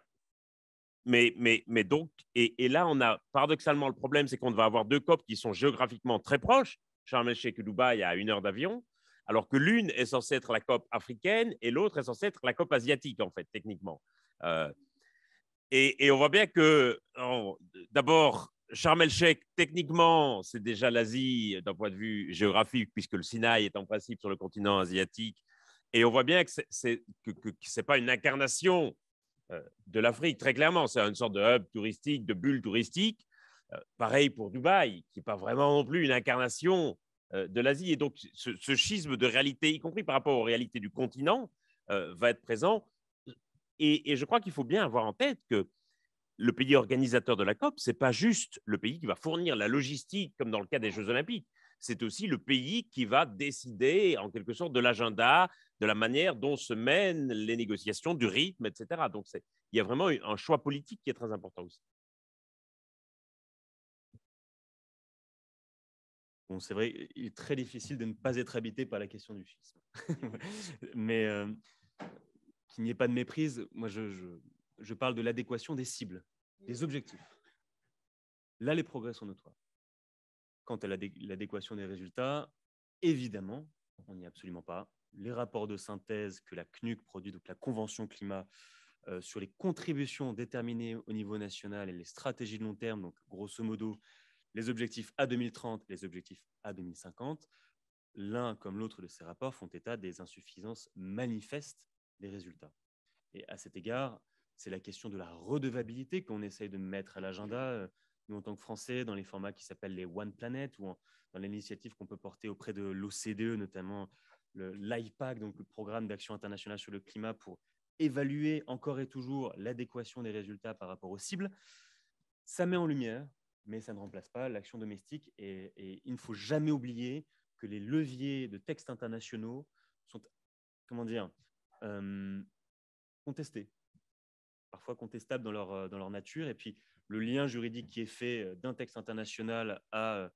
Mais donc, et là, on a paradoxalement le problème, c'est qu'on va avoir deux COP qui sont géographiquement très proches, Sharm el-Sheikh et Dubaï à 1 heure d'avion, alors que l'une est censée être la COP africaine et l'autre est censée être la COP asiatique, en fait, techniquement. Et on voit bien que, d'abord, Sharm el-Sheikh, techniquement, c'est déjà l'Asie d'un point de vue géographique, puisque le Sinaï est en principe sur le continent asiatique. Et on voit bien que ce n'est pas une incarnation de l'Afrique, très clairement. C'est une sorte de hub touristique, de bulle touristique. Pareil pour Dubaï, qui n'est pas vraiment non plus une incarnation de l'Asie. Et donc, ce schisme de réalité, y compris par rapport aux réalités du continent, va être présent. Et je crois qu'il faut bien avoir en tête que le pays organisateur de la COP, ce n'est pas juste le pays qui va fournir la logistique, comme dans le cas des Jeux Olympiques. C'est aussi le pays qui va décider, en quelque sorte, de l'agenda, de la manière dont se mènent les négociations, du rythme, etc. Donc, il y a vraiment un choix politique qui est très important aussi. Bon, c'est vrai, il est très difficile de ne pas être habité par la question du schisme. Mais qu'il n'y ait pas de méprise, moi, je parle de l'adéquation des cibles, des objectifs. Là, les progrès sont notoires. Quant à l'adéquation des résultats, évidemment, on n'y est absolument pas. Les rapports de synthèse que la CNUC produit, donc la Convention climat, sur les contributions déterminées au niveau national et les stratégies de long terme, donc grosso modo, les objectifs à 2030, les objectifs à 2050, l'un comme l'autre de ces rapports font état des insuffisances manifestes des résultats. Et à cet égard, c'est la question de la redevabilité qu'on essaye de mettre à l'agenda, nous en tant que Français, dans les formats qui s'appellent les One Planet, ou dans l'initiative qu'on peut porter auprès de l'OCDE, notamment l'IPAC, donc le programme d'action internationale sur le climat, pour évaluer encore et toujours l'adéquation des résultats par rapport aux cibles. Ça met en lumière, mais ça ne remplace pas l'action domestique, et il ne faut jamais oublier que les leviers de textes internationaux sont, contestés, parfois contestables dans leur nature, et puis le lien juridique qui est fait d'un texte international à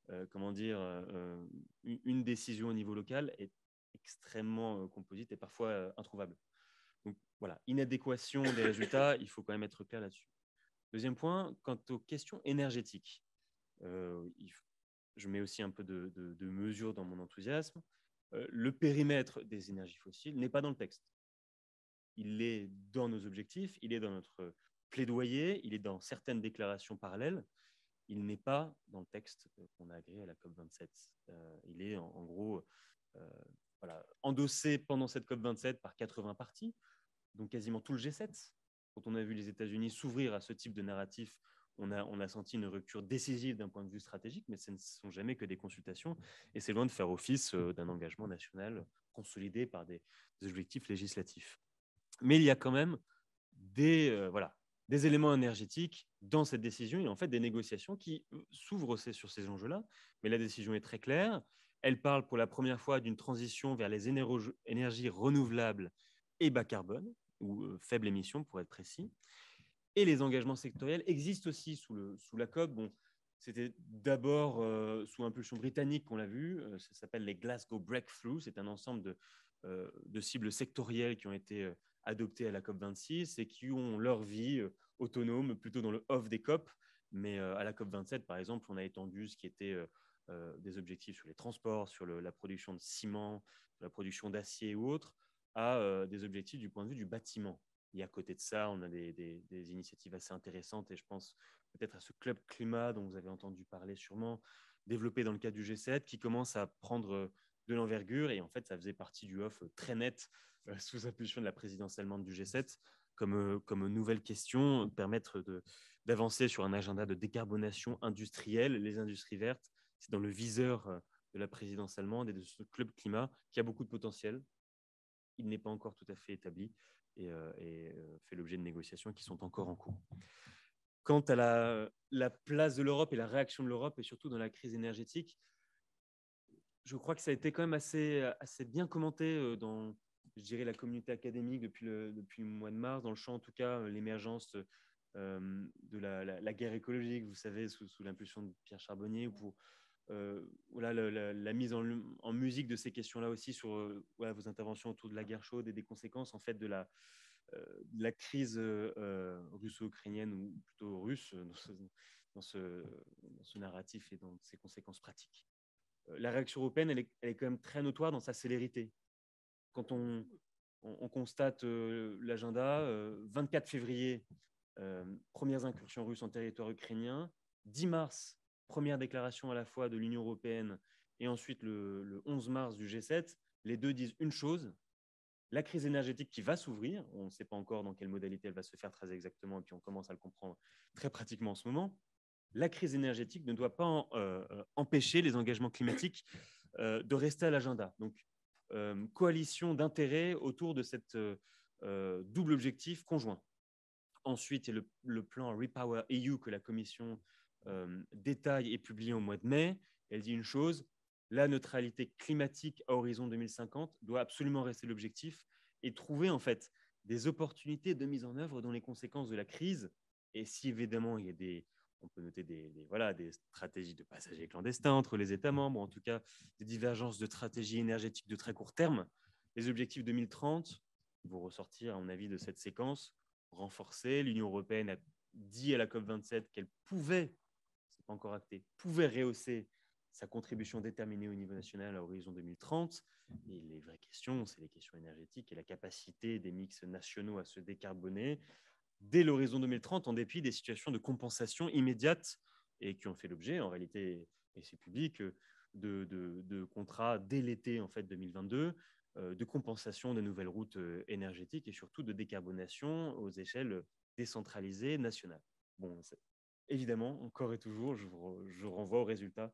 une décision au niveau local est extrêmement composite et parfois introuvable. Donc voilà, inadéquation des résultats, il faut quand même être clair là-dessus. Deuxième point, quant aux questions énergétiques, je mets aussi un peu de mesure dans mon enthousiasme. Le périmètre des énergies fossiles n'est pas dans le texte. Il est dans nos objectifs, il est dans notre plaidoyer, il est dans certaines déclarations parallèles. Il n'est pas dans le texte qu'on a agréé à la COP27. Il est en gros endossé pendant cette COP27 par 80 parties, donc quasiment tout le G7. Quand on a vu les États-Unis s'ouvrir à ce type de narratif, on a senti une rupture décisive d'un point de vue stratégique, mais ce ne sont jamais que des consultations, et c'est loin de faire office d'un engagement national consolidé par des objectifs législatifs. Mais il y a quand même des éléments énergétiques dans cette décision, et en fait des négociations qui s'ouvrent sur ces enjeux-là, mais la décision est très claire. Elle parle pour la première fois d'une transition vers les énergies renouvelables et bas carbone, ou faible émission pour être précis. Et les engagements sectoriels existent aussi sous la COP. Bon, c'était d'abord sous impulsion britannique qu'on l'a vu. Ça s'appelle les Glasgow Breakthroughs. C'est un ensemble de cibles sectorielles qui ont été adoptées à la COP26 et qui ont leur vie autonome plutôt dans le off des COP. Mais à la COP27, par exemple, on a étendu ce qui était des objectifs sur les transports, sur la production de ciment, sur la production d'acier ou autres, à des objectifs du point de vue du bâtiment. Et à côté de ça, on a des initiatives assez intéressantes, et je pense peut-être à ce club climat dont vous avez entendu parler sûrement, développé dans le cadre du G7, qui commence à prendre de l'envergure. Et en fait, ça faisait partie du off très net sous impulsion de la présidence allemande du G7, comme nouvelle question, permettre d'avancer sur un agenda de décarbonation industrielle, les industries vertes. C'est dans le viseur de la présidence allemande et de ce club climat qui a beaucoup de potentiel. Il n'est pas encore tout à fait établi et fait l'objet de négociations qui sont encore en cours. Quant à la place de l'Europe et la réaction de l'Europe, et surtout dans la crise énergétique, je crois que ça a été quand même assez bien commenté dans, je dirais, la communauté académique depuis le mois de mars, dans le champ en tout cas, l'émergence de la guerre écologique, vous savez, sous l'impulsion de Pierre Charbonnier, ou pour voilà, la mise en musique de ces questions-là aussi sur voilà, vos interventions autour de la guerre chaude et des conséquences en fait de la crise russo-ukrainienne, ou plutôt russe, dans ce narratif et dans ses conséquences pratiques. La réaction européenne, elle est quand même très notoire dans sa célérité. Quand on constate l'agenda, 24 février, premières incursions russes en territoire ukrainien, 10 mars, première déclaration à la fois de l'Union européenne, et ensuite le 11 mars du G7, les deux disent une chose: la crise énergétique qui va s'ouvrir, on ne sait pas encore dans quelle modalité elle va se faire très exactement, et puis on commence à le comprendre très pratiquement en ce moment. La crise énergétique ne doit pas empêcher les engagements climatiques de rester à l'agenda. Donc, coalition d'intérêts autour de cette double objectif conjoint. Ensuite, il y a le plan Repower EU que la Commission détaille et publie au mois de mai. Elle dit une chose: la neutralité climatique à horizon 2050 doit absolument rester l'objectif, et trouver en fait des opportunités de mise en œuvre dans les conséquences de la crise. Et si évidemment il y a on peut noter des stratégies de passagers clandestins entre les États membres, en tout cas des divergences de stratégie énergétique de très court terme, les objectifs 2030 vont ressortir, à mon avis, de cette séquence renforcée. L'Union européenne a dit à la COP27 qu'elle pouvait, c'est pas encore acté, pouvait rehausser sa contribution déterminée au niveau national à horizon 2030. Et les vraies questions, c'est les questions énergétiques et la capacité des mix nationaux à se décarboner dès l'horizon 2030, en dépit des situations de compensation immédiate, et qui ont fait l'objet, en réalité, et c'est public, de contrats dès l'été en fait 2022, de compensation de nouvelles routes énergétiques, et surtout de décarbonation aux échelles décentralisées nationales. Bon, évidemment, encore et toujours, je renvoie aux résultats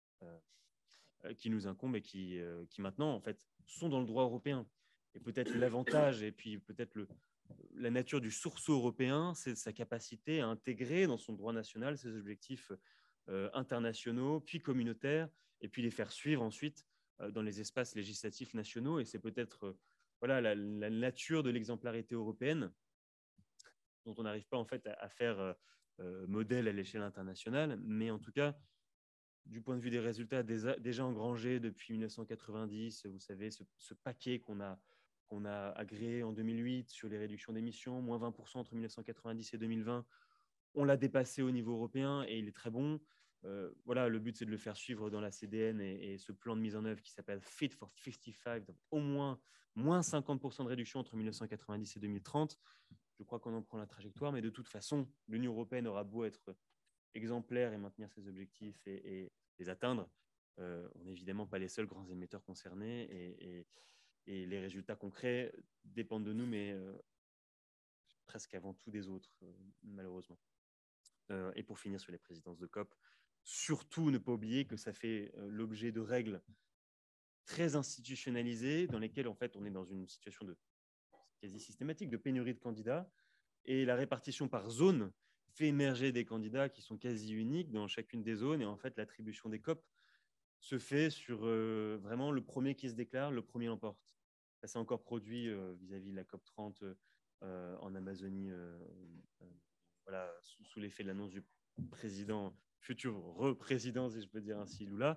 qui nous incombent et qui maintenant, en fait, sont dans le droit européen. Et peut-être l'avantage, et puis peut-être la nature du sursaut européen, c'est sa capacité à intégrer dans son droit national ses objectifs internationaux, puis communautaires, et puis les faire suivre ensuite dans les espaces législatifs nationaux. Et c'est peut-être voilà, la nature de l'exemplarité européenne, dont on n'arrive pas en fait à faire modèle à l'échelle internationale, mais en tout cas, du point de vue des résultats déjà engrangés depuis 1990, vous savez, ce paquet qu'on a agréé en 2008 sur les réductions d'émissions, moins 20% entre 1990 et 2020, on l'a dépassé au niveau européen et il est très bon. Voilà, le but, c'est de le faire suivre dans la CDN, et ce plan de mise en œuvre qui s'appelle Fit for 55, donc au moins 50% de réduction entre 1990 et 2030. Je crois qu'on en prend la trajectoire, mais de toute façon, l'Union européenne aura beau être exemplaire et maintenir ses objectifs et les atteindre, on n'est évidemment pas les seuls grands émetteurs concernés, et les résultats concrets dépendent de nous, mais presque avant tout des autres, malheureusement. Et pour finir sur les présidences de COP, surtout ne pas oublier que ça fait l'objet de règles très institutionnalisées, dans lesquelles en fait on est dans une situation quasi systématique de pénurie de candidats, et la répartition par zone fait émerger des candidats qui sont quasi uniques dans chacune des zones, et en fait l'attribution des COP se fait sur vraiment le premier qui se déclare, le premier l'emporte. Ça s'est encore produit vis-à-vis de la COP 30 en Amazonie, voilà, sous l'effet de l'annonce du président, futur représident, si je peux dire ainsi, Lula.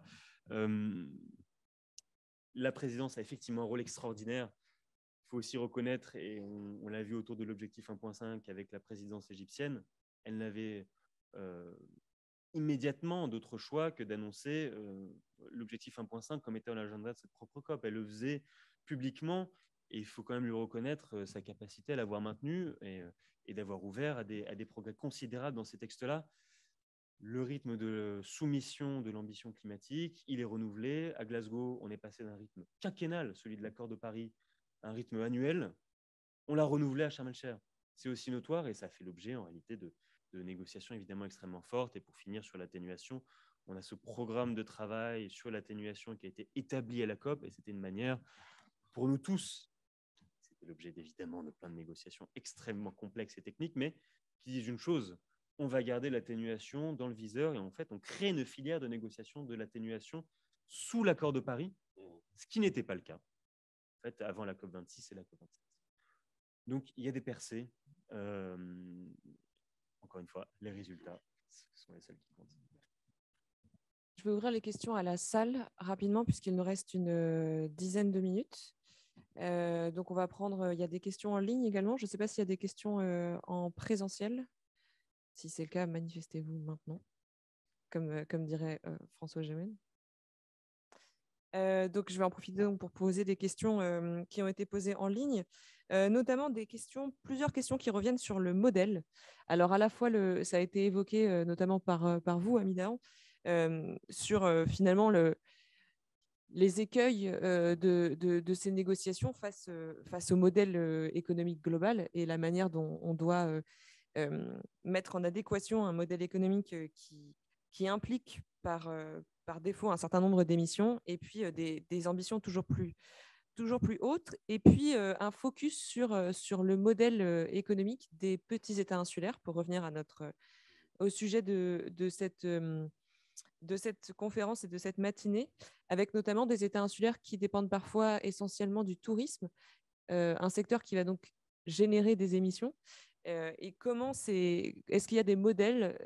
La présidence a effectivement un rôle extraordinaire. Il faut aussi reconnaître, et on l'a vu autour de l'objectif 1.5 avec la présidence égyptienne, elle n'avait immédiatement d'autre choix que d'annoncer l'objectif 1.5 comme étant l'agenda de cette propre COP. Elle le faisait publiquement, et il faut quand même lui reconnaître sa capacité à l'avoir maintenue et d'avoir ouvert à des progrès considérables dans ces textes-là. Le rythme de soumission de l'ambition climatique, il est renouvelé. À Glasgow, on est passé d'un rythme quinquennal, celui de l'accord de Paris, à un rythme annuel. On l'a renouvelé à Sharm el-Sheikh. C'est aussi notoire et ça fait l'objet en réalité de négociations évidemment extrêmement fortes. Et pour finir sur l'atténuation, on a ce programme de travail sur l'atténuation qui a été établi à la COP et c'était une manière pour nous tous, c'était l'objet évidemment de plein de négociations extrêmement complexes et techniques, mais qui disent une chose: on va garder l'atténuation dans le viseur et en fait on crée une filière de négociation de l'atténuation sous l'accord de Paris, ce qui n'était pas le cas en fait avant la COP26 et la COP27. Donc il y a des percées. Encore une fois, les résultats sont les seuls qui comptent. Je vais ouvrir les questions à la salle rapidement puisqu'il nous reste une dizaine de minutes. Donc on va prendre, il y a des questions en ligne également. Je ne sais pas s'il y a des questions en présentiel. Si c'est le cas, manifestez-vous maintenant, comme dirait François Gémen. Donc je vais en profiter pour poser des questions qui ont été posées en ligne, notamment plusieurs questions qui reviennent sur le modèle. Alors à la fois, ça a été évoqué notamment par vous, Ami Dahan, sur finalement les écueils de ces négociations face au modèle économique global et la manière dont on doit mettre en adéquation un modèle économique qui implique par défaut un certain nombre d'émissions et puis des ambitions toujours plus hautes et puis un focus sur le modèle économique des petits États insulaires pour revenir au sujet de cette conférence et de cette matinée, avec notamment des États insulaires qui dépendent parfois essentiellement du tourisme, un secteur qui va donc générer des émissions. Et est-ce qu'il y a des modèles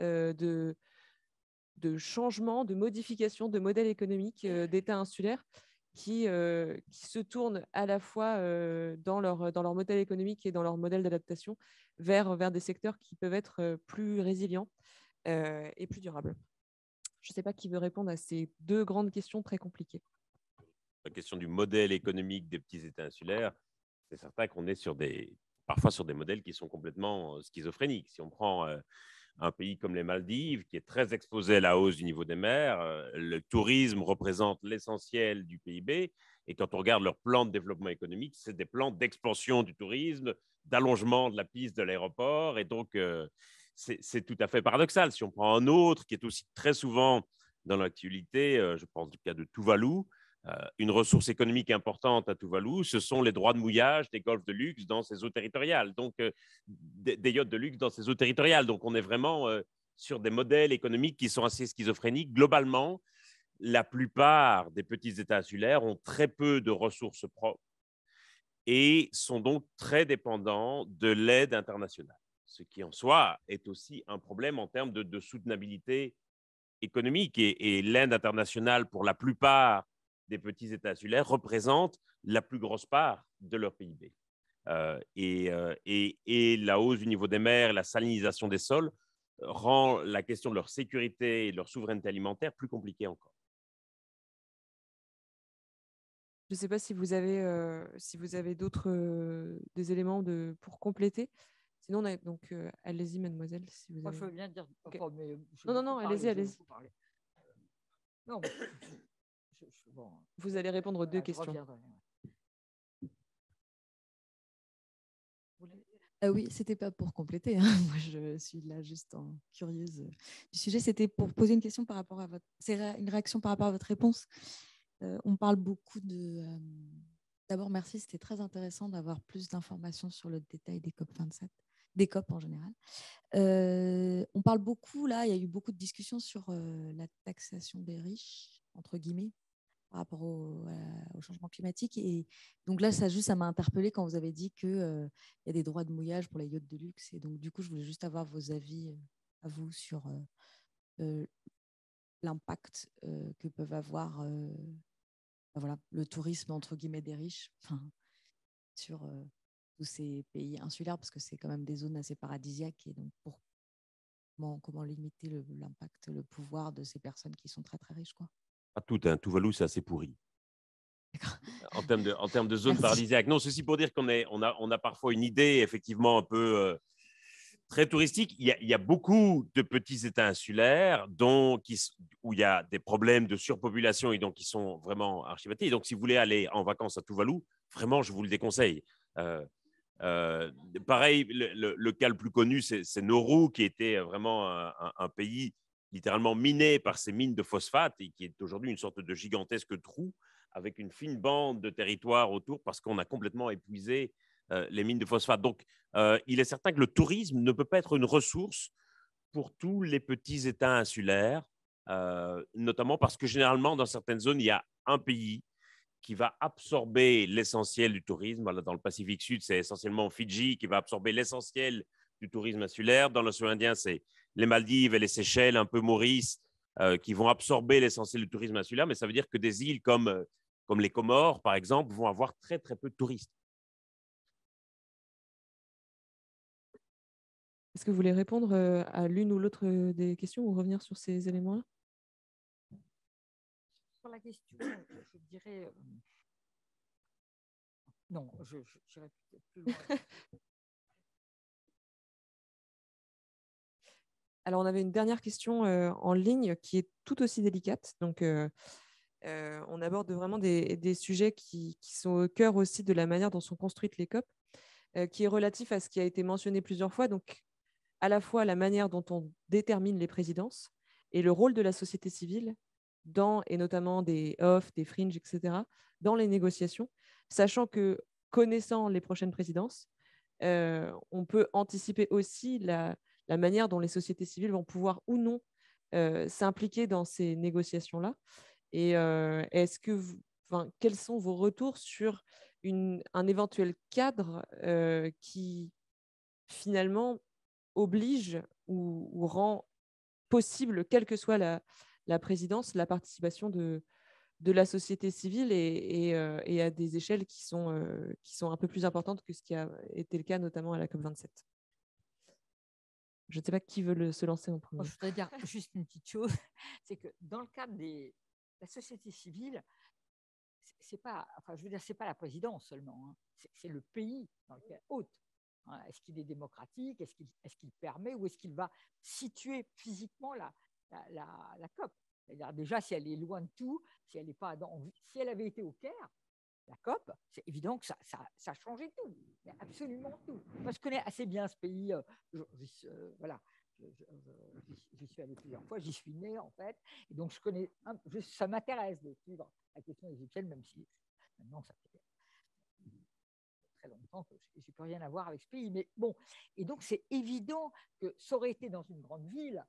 de changement, de modification de modèles économiques d'États insulaires qui se tournent à la fois dans leur modèle économique et dans leur modèle d'adaptation vers des secteurs qui peuvent être plus résilients et plus durables? Je ne sais pas qui veut répondre à ces deux grandes questions très compliquées. La question du modèle économique des petits États insulaires, c'est certain qu'on est parfois sur des modèles qui sont complètement schizophréniques. Si on prend un pays comme les Maldives, qui est très exposé à la hausse du niveau des mers, le tourisme représente l'essentiel du PIB. Et quand on regarde leur plan de développement économique, c'est des plans d'expansion du tourisme, d'allongement de la piste de l'aéroport. Et donc, c'est tout à fait paradoxal. Si on prend un autre qui est aussi très souvent dans l'actualité, je pense du cas de Tuvalu, une ressource économique importante à Tuvalu, ce sont les droits de mouillage des golfs de luxe dans ces eaux territoriales, donc des yachts de luxe dans ces eaux territoriales. Donc on est vraiment sur des modèles économiques qui sont assez schizophréniques. Globalement, la plupart des petits États insulaires ont très peu de ressources propres et sont donc très dépendants de l'aide internationale, ce qui en soi est aussi un problème en termes de soutenabilité économique. Et l'aide internationale, pour la plupart des petits États insulaires, représente la plus grosse part de leur PIB. Et la hausse du niveau des mers, la salinisation des sols rend la question de leur sécurité et de leur souveraineté alimentaire plus compliquée encore. Je ne sais pas si vous avez d'autres des éléments pour compléter. Sinon, donc allez-y, mademoiselle. Si vous Moi, avez... je veux bien dire. Okay. Enfin, mais non, allez-y. Non, mais bon. Vous allez répondre aux deux questions. Oui, c'était pas pour compléter. Hein. Moi, je suis là juste en curieuse du sujet. C'était pour poser une question par rapport à votre. C'est une réaction par rapport à votre réponse. On parle beaucoup de. D'abord, merci. C'était très intéressant d'avoir plus d'informations sur le détail des COP27, des COP en général. On parle beaucoup là. Il y a eu beaucoup de discussions sur la taxation des riches entre guillemets par rapport au changement climatique. Et donc là, ça m'a interpellée quand vous avez dit qu'il y a des droits de mouillage pour les yachts de luxe. Et donc, du coup, je voulais juste avoir vos avis à vous sur l'impact que peuvent avoir le tourisme, entre guillemets, des riches sur tous ces pays insulaires, parce que c'est quand même des zones assez paradisiaques. Et donc, comment limiter l'impact, le pouvoir de ces personnes qui sont très, très riches, quoi. Pas tout, hein. Tuvalu, c'est assez pourri. En termes de zone Merci. paradisiaque. Non, ceci pour dire on a parfois une idée, effectivement, un peu très touristique. Il y a beaucoup de petits États insulaires où il y a des problèmes de surpopulation et donc qui sont vraiment archivatés. Et donc, si vous voulez aller en vacances à Tuvalu, vraiment, je vous le déconseille. Pareil, le cas le plus connu, c'est Nauru, qui était vraiment un pays littéralement miné par ces mines de phosphate et qui est aujourd'hui une sorte de gigantesque trou avec une fine bande de territoire autour parce qu'on a complètement épuisé les mines de phosphate. Donc, il est certain que le tourisme ne peut pas être une ressource pour tous les petits États insulaires, notamment parce que généralement, dans certaines zones, il y a un pays qui va absorber l'essentiel du tourisme. Voilà, dans le Pacifique Sud, c'est essentiellement Fidji qui va absorber l'essentiel du tourisme insulaire. Dans l'océan Indien, c'est les Maldives et les Seychelles, un peu Maurice, qui vont absorber l'essentiel du tourisme insulaire. Mais ça veut dire que des îles comme les Comores, par exemple, vont avoir très, très peu de touristes. Est-ce que vous voulez répondre à l'une ou l'autre des questions ou revenir sur ces éléments-là? Sur la question, je dirais... non, j'irai peut-être plus loin. Alors, on avait une dernière question en ligne qui est tout aussi délicate. Donc, on aborde vraiment des sujets qui sont au cœur aussi de la manière dont sont construites les COP, qui est relatif à ce qui a été mentionné plusieurs fois. Donc, à la fois la manière dont on détermine les présidences et le rôle de la société civile et notamment des off, des fringes, etc., dans les négociations, sachant que, connaissant les prochaines présidences, on peut anticiper aussi la manière dont les sociétés civiles vont pouvoir ou non s'impliquer dans ces négociations-là. Et quels sont vos retours sur un éventuel cadre qui, finalement, oblige ou rend possible, quelle que soit la présidence, la participation de la société civile et à des échelles qui sont un peu plus importantes que ce qui a été le cas notamment à la COP27. Je ne sais pas qui veut se lancer en premier. Moi, je voudrais dire juste une petite chose, c'est que dans le cadre de la société civile, c'est pas la présidence seulement, hein. C'est le pays dans lequel hôte. Hein. Est-ce qu'il est démocratique? Est-ce qu'il permet ou est-ce qu'il va situer physiquement la COP? C'est-à-dire déjà, si elle est loin de tout, si elle avait été au Caire, la COP, c'est évident que ça changeait tout, mais absolument tout. Moi, je connais assez bien ce pays. Voilà, j'y suis allé plusieurs fois, j'y suis né en fait, et donc je connais. Ça m'intéresse de suivre la question égyptienne, même si maintenant ça fait très longtemps que je n'ai plus rien à voir avec ce pays. Mais bon, et donc c'est évident que ça aurait été dans une grande ville,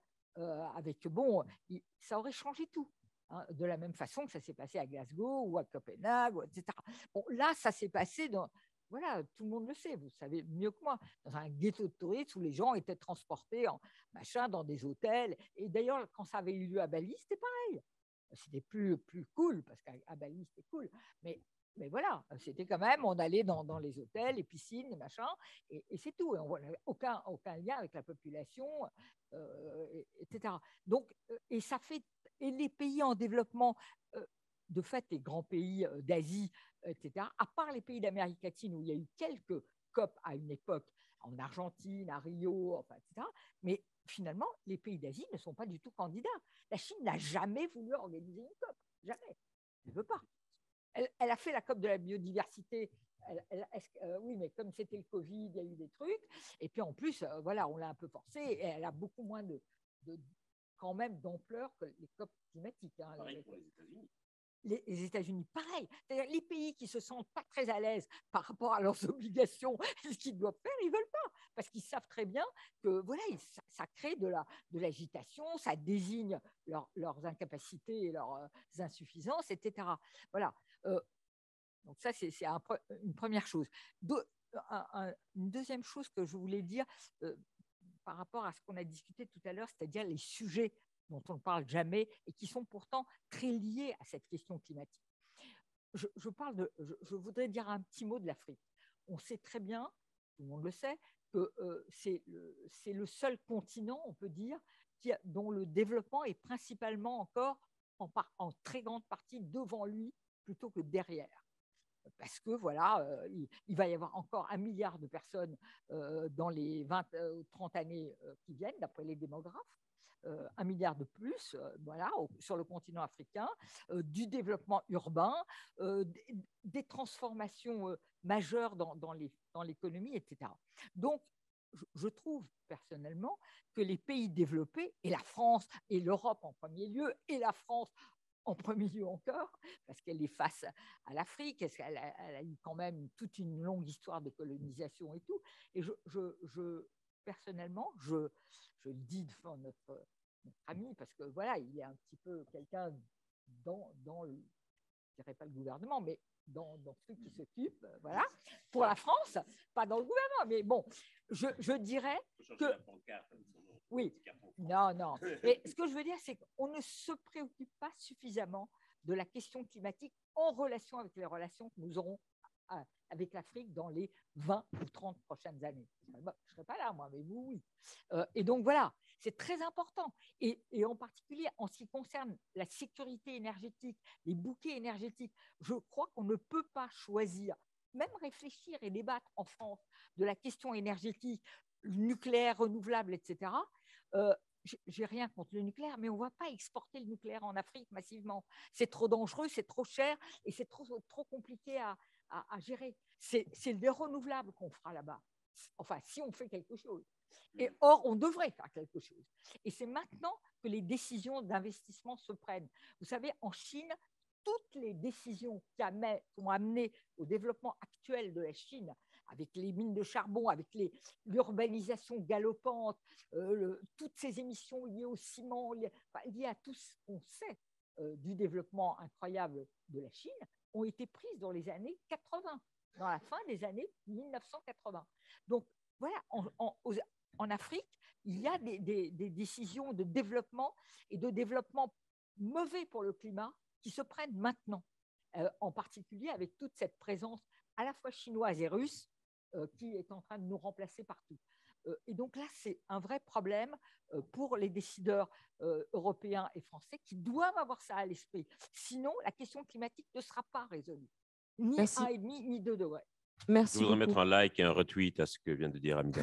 ça aurait changé tout. Hein, de la même façon que ça s'est passé à Glasgow ou à Copenhague, etc. Bon, là, ça s'est passé voilà, tout le monde le sait, vous savez mieux que moi, dans un ghetto de touristes où les gens étaient transportés dans des hôtels. Et d'ailleurs, quand ça avait eu lieu à Bali, c'était pareil. C'était plus cool, parce qu'à Bali, c'était cool. Mais voilà, c'était quand même, on allait dans les hôtels, les piscines, les machins, et c'est tout. Et on n'avait aucun lien avec la population, etc. Donc, et les pays en développement, de fait, les grands pays d'Asie, etc., à part les pays d'Amérique latine où il y a eu quelques COP à une époque, en Argentine, à Rio, enfin, etc., mais finalement, les pays d'Asie ne sont pas du tout candidats. La Chine n'a jamais voulu organiser une COP, jamais. Elle ne veut pas. Elle a fait la COP de la biodiversité. Oui, mais comme c'était le Covid, il y a eu des trucs. Et puis en plus, voilà, on l'a un peu forcée. Et elle a beaucoup moins quand même d'ampleur que les COP climatiques. Hein. Pareil pour les États-Unis. Les États-Unis, pareil. C'est-à-dire les pays qui se sentent pas très à l'aise par rapport à leurs obligations et ce qu'ils doivent faire, ils veulent pas, parce qu'ils savent très bien que voilà, ça crée de l'agitation, ça désigne leurs incapacités et leurs insuffisances, etc. Voilà. Donc ça, c'est une première chose. Une deuxième chose que je voulais dire par rapport à ce qu'on a discuté tout à l'heure, c'est-à-dire les sujets dont on ne parle jamais et qui sont pourtant très liés à cette question climatique. Je voudrais dire un petit mot de l'Afrique. On sait très bien, tout le monde le sait, que c'est le seul continent, on peut dire, dont le développement est principalement encore en très grande partie devant lui plutôt que derrière. Parce que voilà, il va y avoir encore 1 milliard de personnes dans les 20 ou 30 années qui viennent, d'après les démographes. 1 milliard de plus voilà, sur le continent africain, du développement urbain, des transformations majeures dans l'économie, etc. Donc, je trouve personnellement que les pays développés, et la France, et l'Europe en premier lieu, et la France en premier lieu encore, parce qu'elle est face à l'Afrique, elle a eu quand même toute une longue histoire de colonisation et tout. Et personnellement, je le dis devant notre ami, parce que voilà, il est un petit peu quelqu'un dans le, je dirais pas le gouvernement, mais dans ceux qui s'occupent, voilà, pour la France, pas dans le gouvernement, mais bon, je dirais que... Oui, non. Mais ce que je veux dire, c'est qu'on ne se préoccupe pas suffisamment de la question climatique en relation avec les relations que nous aurons avec l'Afrique dans les 20 ou 30 prochaines années. Je ne serai pas là, moi, mais vous, oui. Et donc, voilà, c'est très important. Et en particulier, en ce qui concerne la sécurité énergétique, les bouquets énergétiques, je crois qu'on ne peut pas choisir, même réfléchir et débattre en France de la question énergétique, nucléaire, renouvelable, etc. J'ai rien contre le nucléaire, mais on ne va pas exporter le nucléaire en Afrique massivement. C'est trop dangereux, c'est trop cher et c'est trop compliqué à gérer. C'est les renouvelables qu'on fera là-bas. Enfin, si on fait quelque chose. Et or, on devrait faire quelque chose. Et c'est maintenant que les décisions d'investissement se prennent. Vous savez, en Chine, toutes les décisions qui ont amené au développement actuel de la Chine, avec les mines de charbon, avec l'urbanisation galopante, toutes ces émissions liées au ciment, liées à tout ce qu'on sait du développement incroyable de la Chine, ont été prises dans les années 80, dans la fin des années 1980. Donc, voilà, en Afrique, il y a des décisions de développement et de développement mauvais pour le climat qui se prennent maintenant, en particulier avec toute cette présence à la fois chinoise et russe qui est en train de nous remplacer partout. Et donc là, c'est un vrai problème pour les décideurs européens et français qui doivent avoir ça à l'esprit. Sinon, la question climatique ne sera pas résolue. Ni 1,5 ni 2 degrés. Merci Je voudrais beaucoup. mettre un like et un retweet à ce que vient de dire Amida.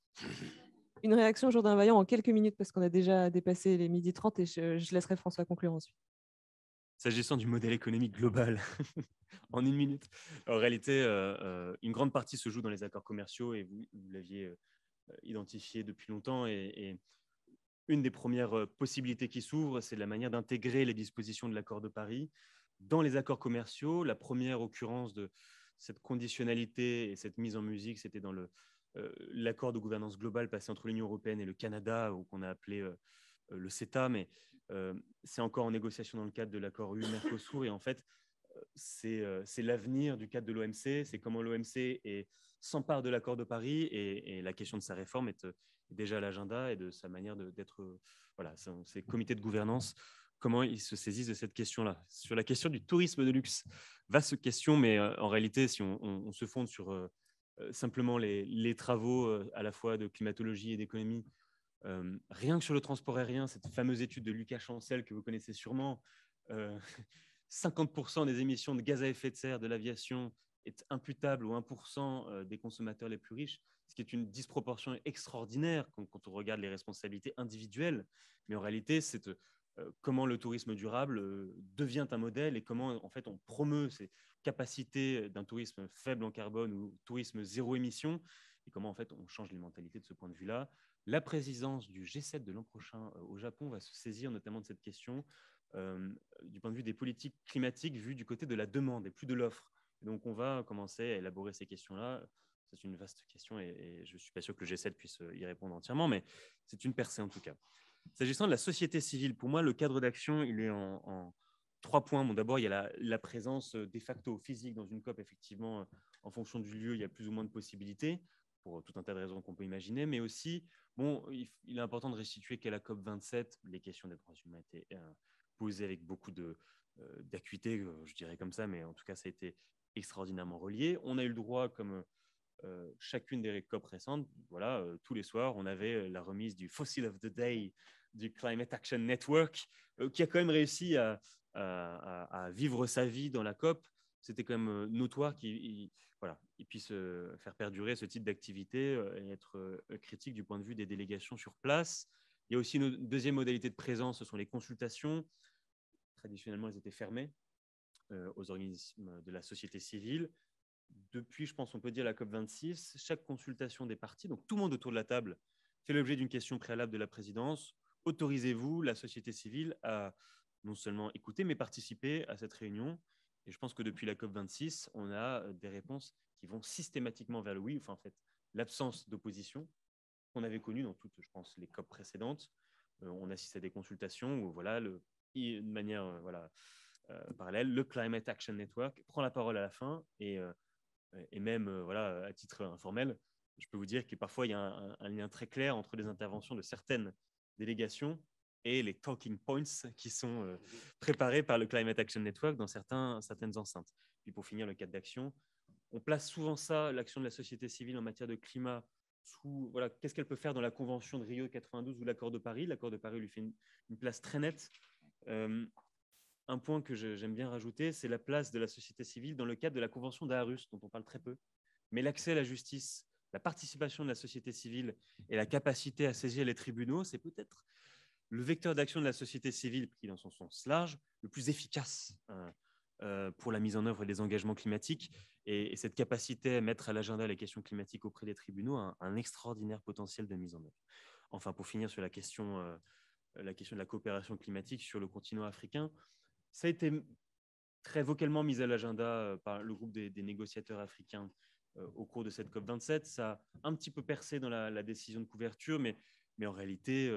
Une réaction, Jourdain Vaillant, en quelques minutes, parce qu'on a déjà dépassé les 12h30 et je laisserai François conclure ensuite. S'agissant du modèle économique global, en 1 minute, en réalité, une grande partie se joue dans les accords commerciaux et vous l'aviez identifié depuis longtemps. Et une des premières possibilités qui s'ouvrent, c'est la manière d'intégrer les dispositions de l'accord de Paris dans les accords commerciaux. La première occurrence de cette conditionnalité et cette mise en musique, c'était dans l'accord de gouvernance globale passé entre l'Union européenne et le Canada, ou qu'on a appelé le CETA, mais c'est encore en négociation dans le cadre de l'accord EU-Mercosur. Et en fait, c'est l'avenir du cadre de l'OMC, c'est comment l'OMC s'empare de l'accord de Paris et la question de sa réforme est déjà à l'agenda et de sa manière d'être, voilà, ces comités de gouvernance, comment ils se saisissent de cette question-là. Sur la question du tourisme de luxe, vaste question, mais en réalité, si on se fonde sur simplement les travaux à la fois de climatologie et d'économie, rien que sur le transport aérien, cette fameuse étude de Lucas Chancel que vous connaissez sûrement, 50% des émissions de gaz à effet de serre de l'aviation est imputable aux 1% des consommateurs les plus riches, ce qui est une disproportion extraordinaire quand on regarde les responsabilités individuelles. Mais en réalité, c'est comment le tourisme durable devient un modèle et comment en fait on promeut ces capacités d'un tourisme faible en carbone ou tourisme zéro émission et comment en fait on change les mentalités de ce point de vue-là. La présidence du G7 de l'an prochain au Japon va se saisir notamment de cette question du point de vue des politiques climatiques vues du côté de la demande et plus de l'offre. Donc on va commencer à élaborer ces questions-là. C'est une vaste question et je ne suis pas sûr que le G7 puisse y répondre entièrement, mais c'est une percée en tout cas. S'agissant de la société civile, pour moi, le cadre d'action, il est en 3 points. Bon, d'abord, il y a la présence de facto physique dans une COP. Effectivement, en fonction du lieu, il y a plus ou moins de possibilités pour tout un tas de raisons qu'on peut imaginer, mais aussi, bon, il est important de restituer qu'à la COP 27, les questions des droits humains étaient posées avec beaucoup d'acuité, je dirais comme ça, mais en tout cas, ça a été extraordinairement relié. On a eu le droit, comme chacune des COP récentes, voilà, tous les soirs, on avait la remise du Fossil of the Day du Climate Action Network, qui a quand même réussi à vivre sa vie dans la COP. C'était quand même notoire qu'il puisse faire perdurer ce type d'activité et être critique du point de vue des délégations sur place. Il y a aussi une deuxième modalité de présence, ce sont les consultations. Traditionnellement, elles étaient fermées aux organismes de la société civile. Depuis, je pense, on peut dire la COP26, chaque consultation des parties, donc tout le monde autour de la table, fait l'objet d'une question préalable de la présidence. Autorisez-vous, la société civile, à non seulement écouter, mais participer à cette réunion? Et je pense que depuis la COP26, on a des réponses qui vont systématiquement vers le oui, enfin en fait, l'absence d'opposition qu'on avait connue dans toutes, je pense, les COP précédentes. On assiste à des consultations où, voilà, de manière parallèle, le Climate Action Network prend la parole à la fin et même voilà, à titre informel, je peux vous dire que parfois il y a un lien très clair entre les interventions de certaines délégations et les talking points qui sont préparés par le Climate Action Network dans certaines enceintes. Puis pour finir, le cadre d'action, on place souvent ça, l'action de la société civile en matière de climat, sous voilà, qu'est-ce qu'elle peut faire dans la Convention de Rio 92 ou l'accord de Paris. L'accord de Paris lui fait une place très nette. Un point que j'aime bien rajouter, c'est la place de la société civile dans le cadre de la Convention d'Aarhus, dont on parle très peu. Mais l'accès à la justice, la participation de la société civile et la capacité à saisir les tribunaux, c'est peut-être le vecteur d'action de la société civile, pris dans son sens large, le plus efficace pour la mise en œuvre des engagements climatiques. Et cette capacité à mettre à l'agenda les questions climatiques auprès des tribunaux a un extraordinaire potentiel de mise en œuvre. Enfin, pour finir sur la question de la coopération climatique sur le continent africain, ça a été très vocalement mis à l'agenda par le groupe des négociateurs africains au cours de cette COP27. Ça a un petit peu percé dans la décision de couverture, mais en réalité,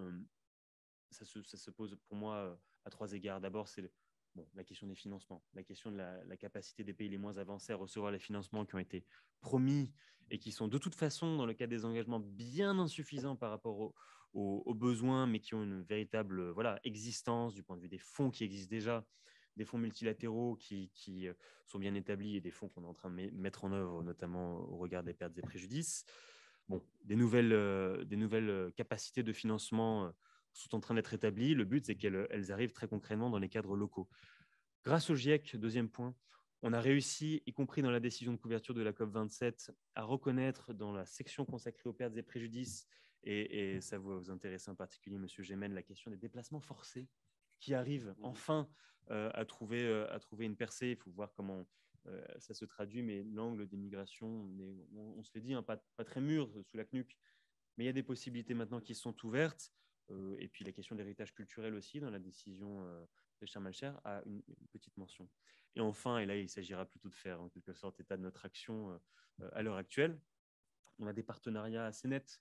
ça se pose pour moi à trois égards. D'abord, c'est la question des financements, la question de la capacité des pays les moins avancés à recevoir les financements qui ont été promis et qui sont de toute façon, dans le cadre des engagements, bien insuffisants par rapport aux besoins, mais qui ont une véritable existence du point de vue des fonds qui existent déjà, des fonds multilatéraux qui sont bien établis et des fonds qu'on est en train de mettre en œuvre, notamment au regard des pertes et préjudices. Des nouvelles capacités de financement sont en train d'être établies. Le but, c'est qu'elles arrivent très concrètement dans les cadres locaux. Grâce au GIEC, deuxième point, on a réussi, y compris dans la décision de couverture de la COP27, à reconnaître dans la section consacrée aux pertes et préjudices, et ça vous intéresse en particulier, M. Gémen, la question des déplacements forcés qui arrivent enfin à trouver une percée. Il faut voir comment ça se traduit, mais l'angle des migrations, on se l'est dit, pas très mûr sous la CNUC, mais il y a des possibilités maintenant qui sont ouvertes. Et puis la question de l'héritage culturel aussi, dans la décision de Sharm-el-Sheikh, a une petite mention. Et enfin, et là il s'agira plutôt de faire en quelque sorte état de notre action à l'heure actuelle, on a des partenariats assez nets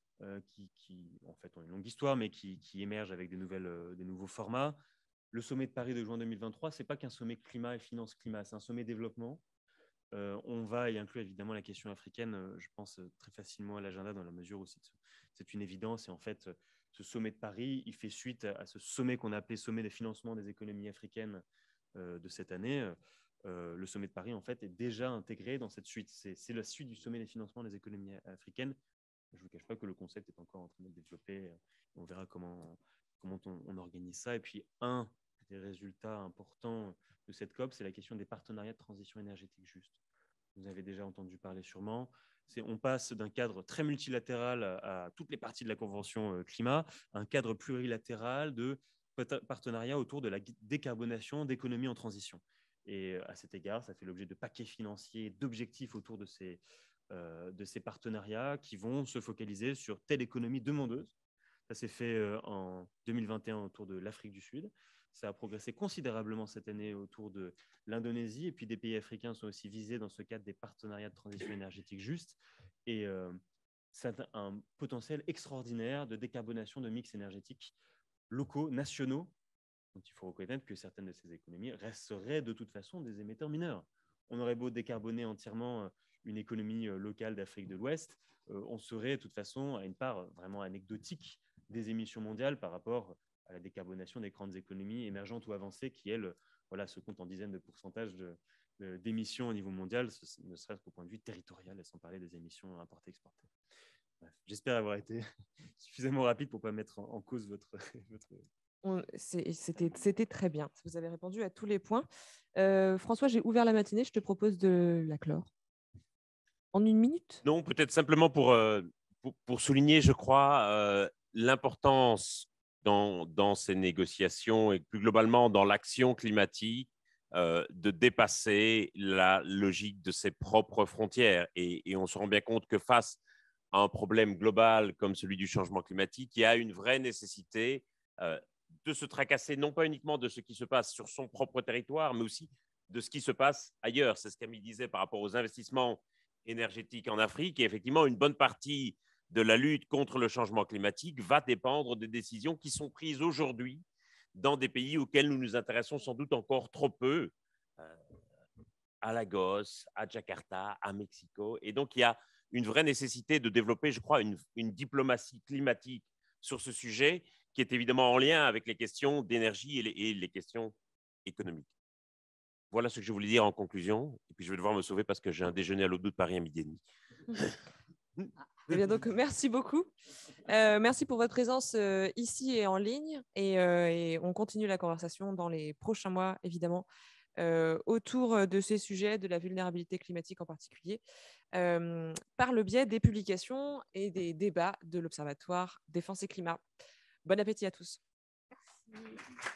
qui en fait ont une longue histoire, mais qui émergent avec des nouveaux formats. Le sommet de Paris de juin 2023, ce n'est pas qu'un sommet climat et finance climat, c'est un sommet développement. On va y inclure évidemment la question africaine, je pense très facilement à l'agenda dans la mesure où c'est une évidence. Et en fait, ce sommet de Paris, il fait suite à ce sommet qu'on a appelé sommet de financement des économies africaines de cette année. Le sommet de Paris, en fait, est déjà intégré dans cette suite. C'est la suite du sommet des financements des économies africaines. Je ne vous cache pas que le concept est encore en train de développer. On verra comment on organise ça. Et puis, un des résultats importants de cette COP, c'est la question des partenariats de transition énergétique juste. Vous avez déjà entendu parler sûrement. On passe d'un cadre très multilatéral à toutes les parties de la Convention climat, à un cadre plurilatéral de partenariat autour de la décarbonation d'économies en transition. Et à cet égard, ça fait l'objet de paquets financiers, d'objectifs autour de ces partenariats qui vont se focaliser sur telle économie demandeuse. Ça s'est fait en 2021 autour de l'Afrique du Sud. Ça a progressé considérablement cette année autour de l'Indonésie. Et puis des pays africains sont aussi visés dans ce cadre des partenariats de transition énergétique juste. Et ça a un potentiel extraordinaire de décarbonation de mix énergétiques locaux, nationaux. Donc il faut reconnaître que certaines de ces économies resteraient de toute façon des émetteurs mineurs. On aurait beau décarboner entièrement une économie locale d'Afrique de l'Ouest, on serait de toute façon à une part vraiment anecdotique des émissions mondiales par rapport à la décarbonation des grandes économies émergentes ou avancées qui, elles, se comptent en dizaines de pourcentages d'émissions au niveau mondial, ne serait-ce qu'au point de vue territorial, et sans parler des émissions importées-exportées. J'espère avoir été suffisamment rapide pour ne pas mettre en cause votre... C'était très bien. Vous avez répondu à tous les points. François, j'ai ouvert la matinée. Je te propose de la clore. En 1 minute? Non, peut-être simplement pour souligner, je crois, l'importance dans ces négociations et plus globalement dans l'action climatique de dépasser la logique de ses propres frontières. Et on se rend bien compte que face à un problème global comme celui du changement climatique, il y a une vraie nécessité de se tracasser, non pas uniquement de ce qui se passe sur son propre territoire, mais aussi de ce qui se passe ailleurs. C'est ce qu'Amy disait par rapport aux investissements énergétiques en Afrique. Et effectivement, une bonne partie de la lutte contre le changement climatique va dépendre des décisions qui sont prises aujourd'hui dans des pays auxquels nous nous intéressons sans doute encore trop peu, à Lagos, à Jakarta, à Mexico. Et donc, il y a une vraie nécessité de développer, je crois, une diplomatie climatique sur ce sujet qui est évidemment en lien avec les questions d'énergie et les questions économiques. Voilà ce que je voulais dire en conclusion. Et puis, je vais devoir me sauver parce que j'ai un déjeuner à l'autre bout de Paris à 12h30. Eh bien, donc, merci beaucoup. Merci pour votre présence ici et en ligne. Et on continue la conversation dans les prochains mois, évidemment, autour de ces sujets, de la vulnérabilité climatique en particulier, par le biais des publications et des débats de l'Observatoire Défense et Climat. Bon appétit à tous. Merci.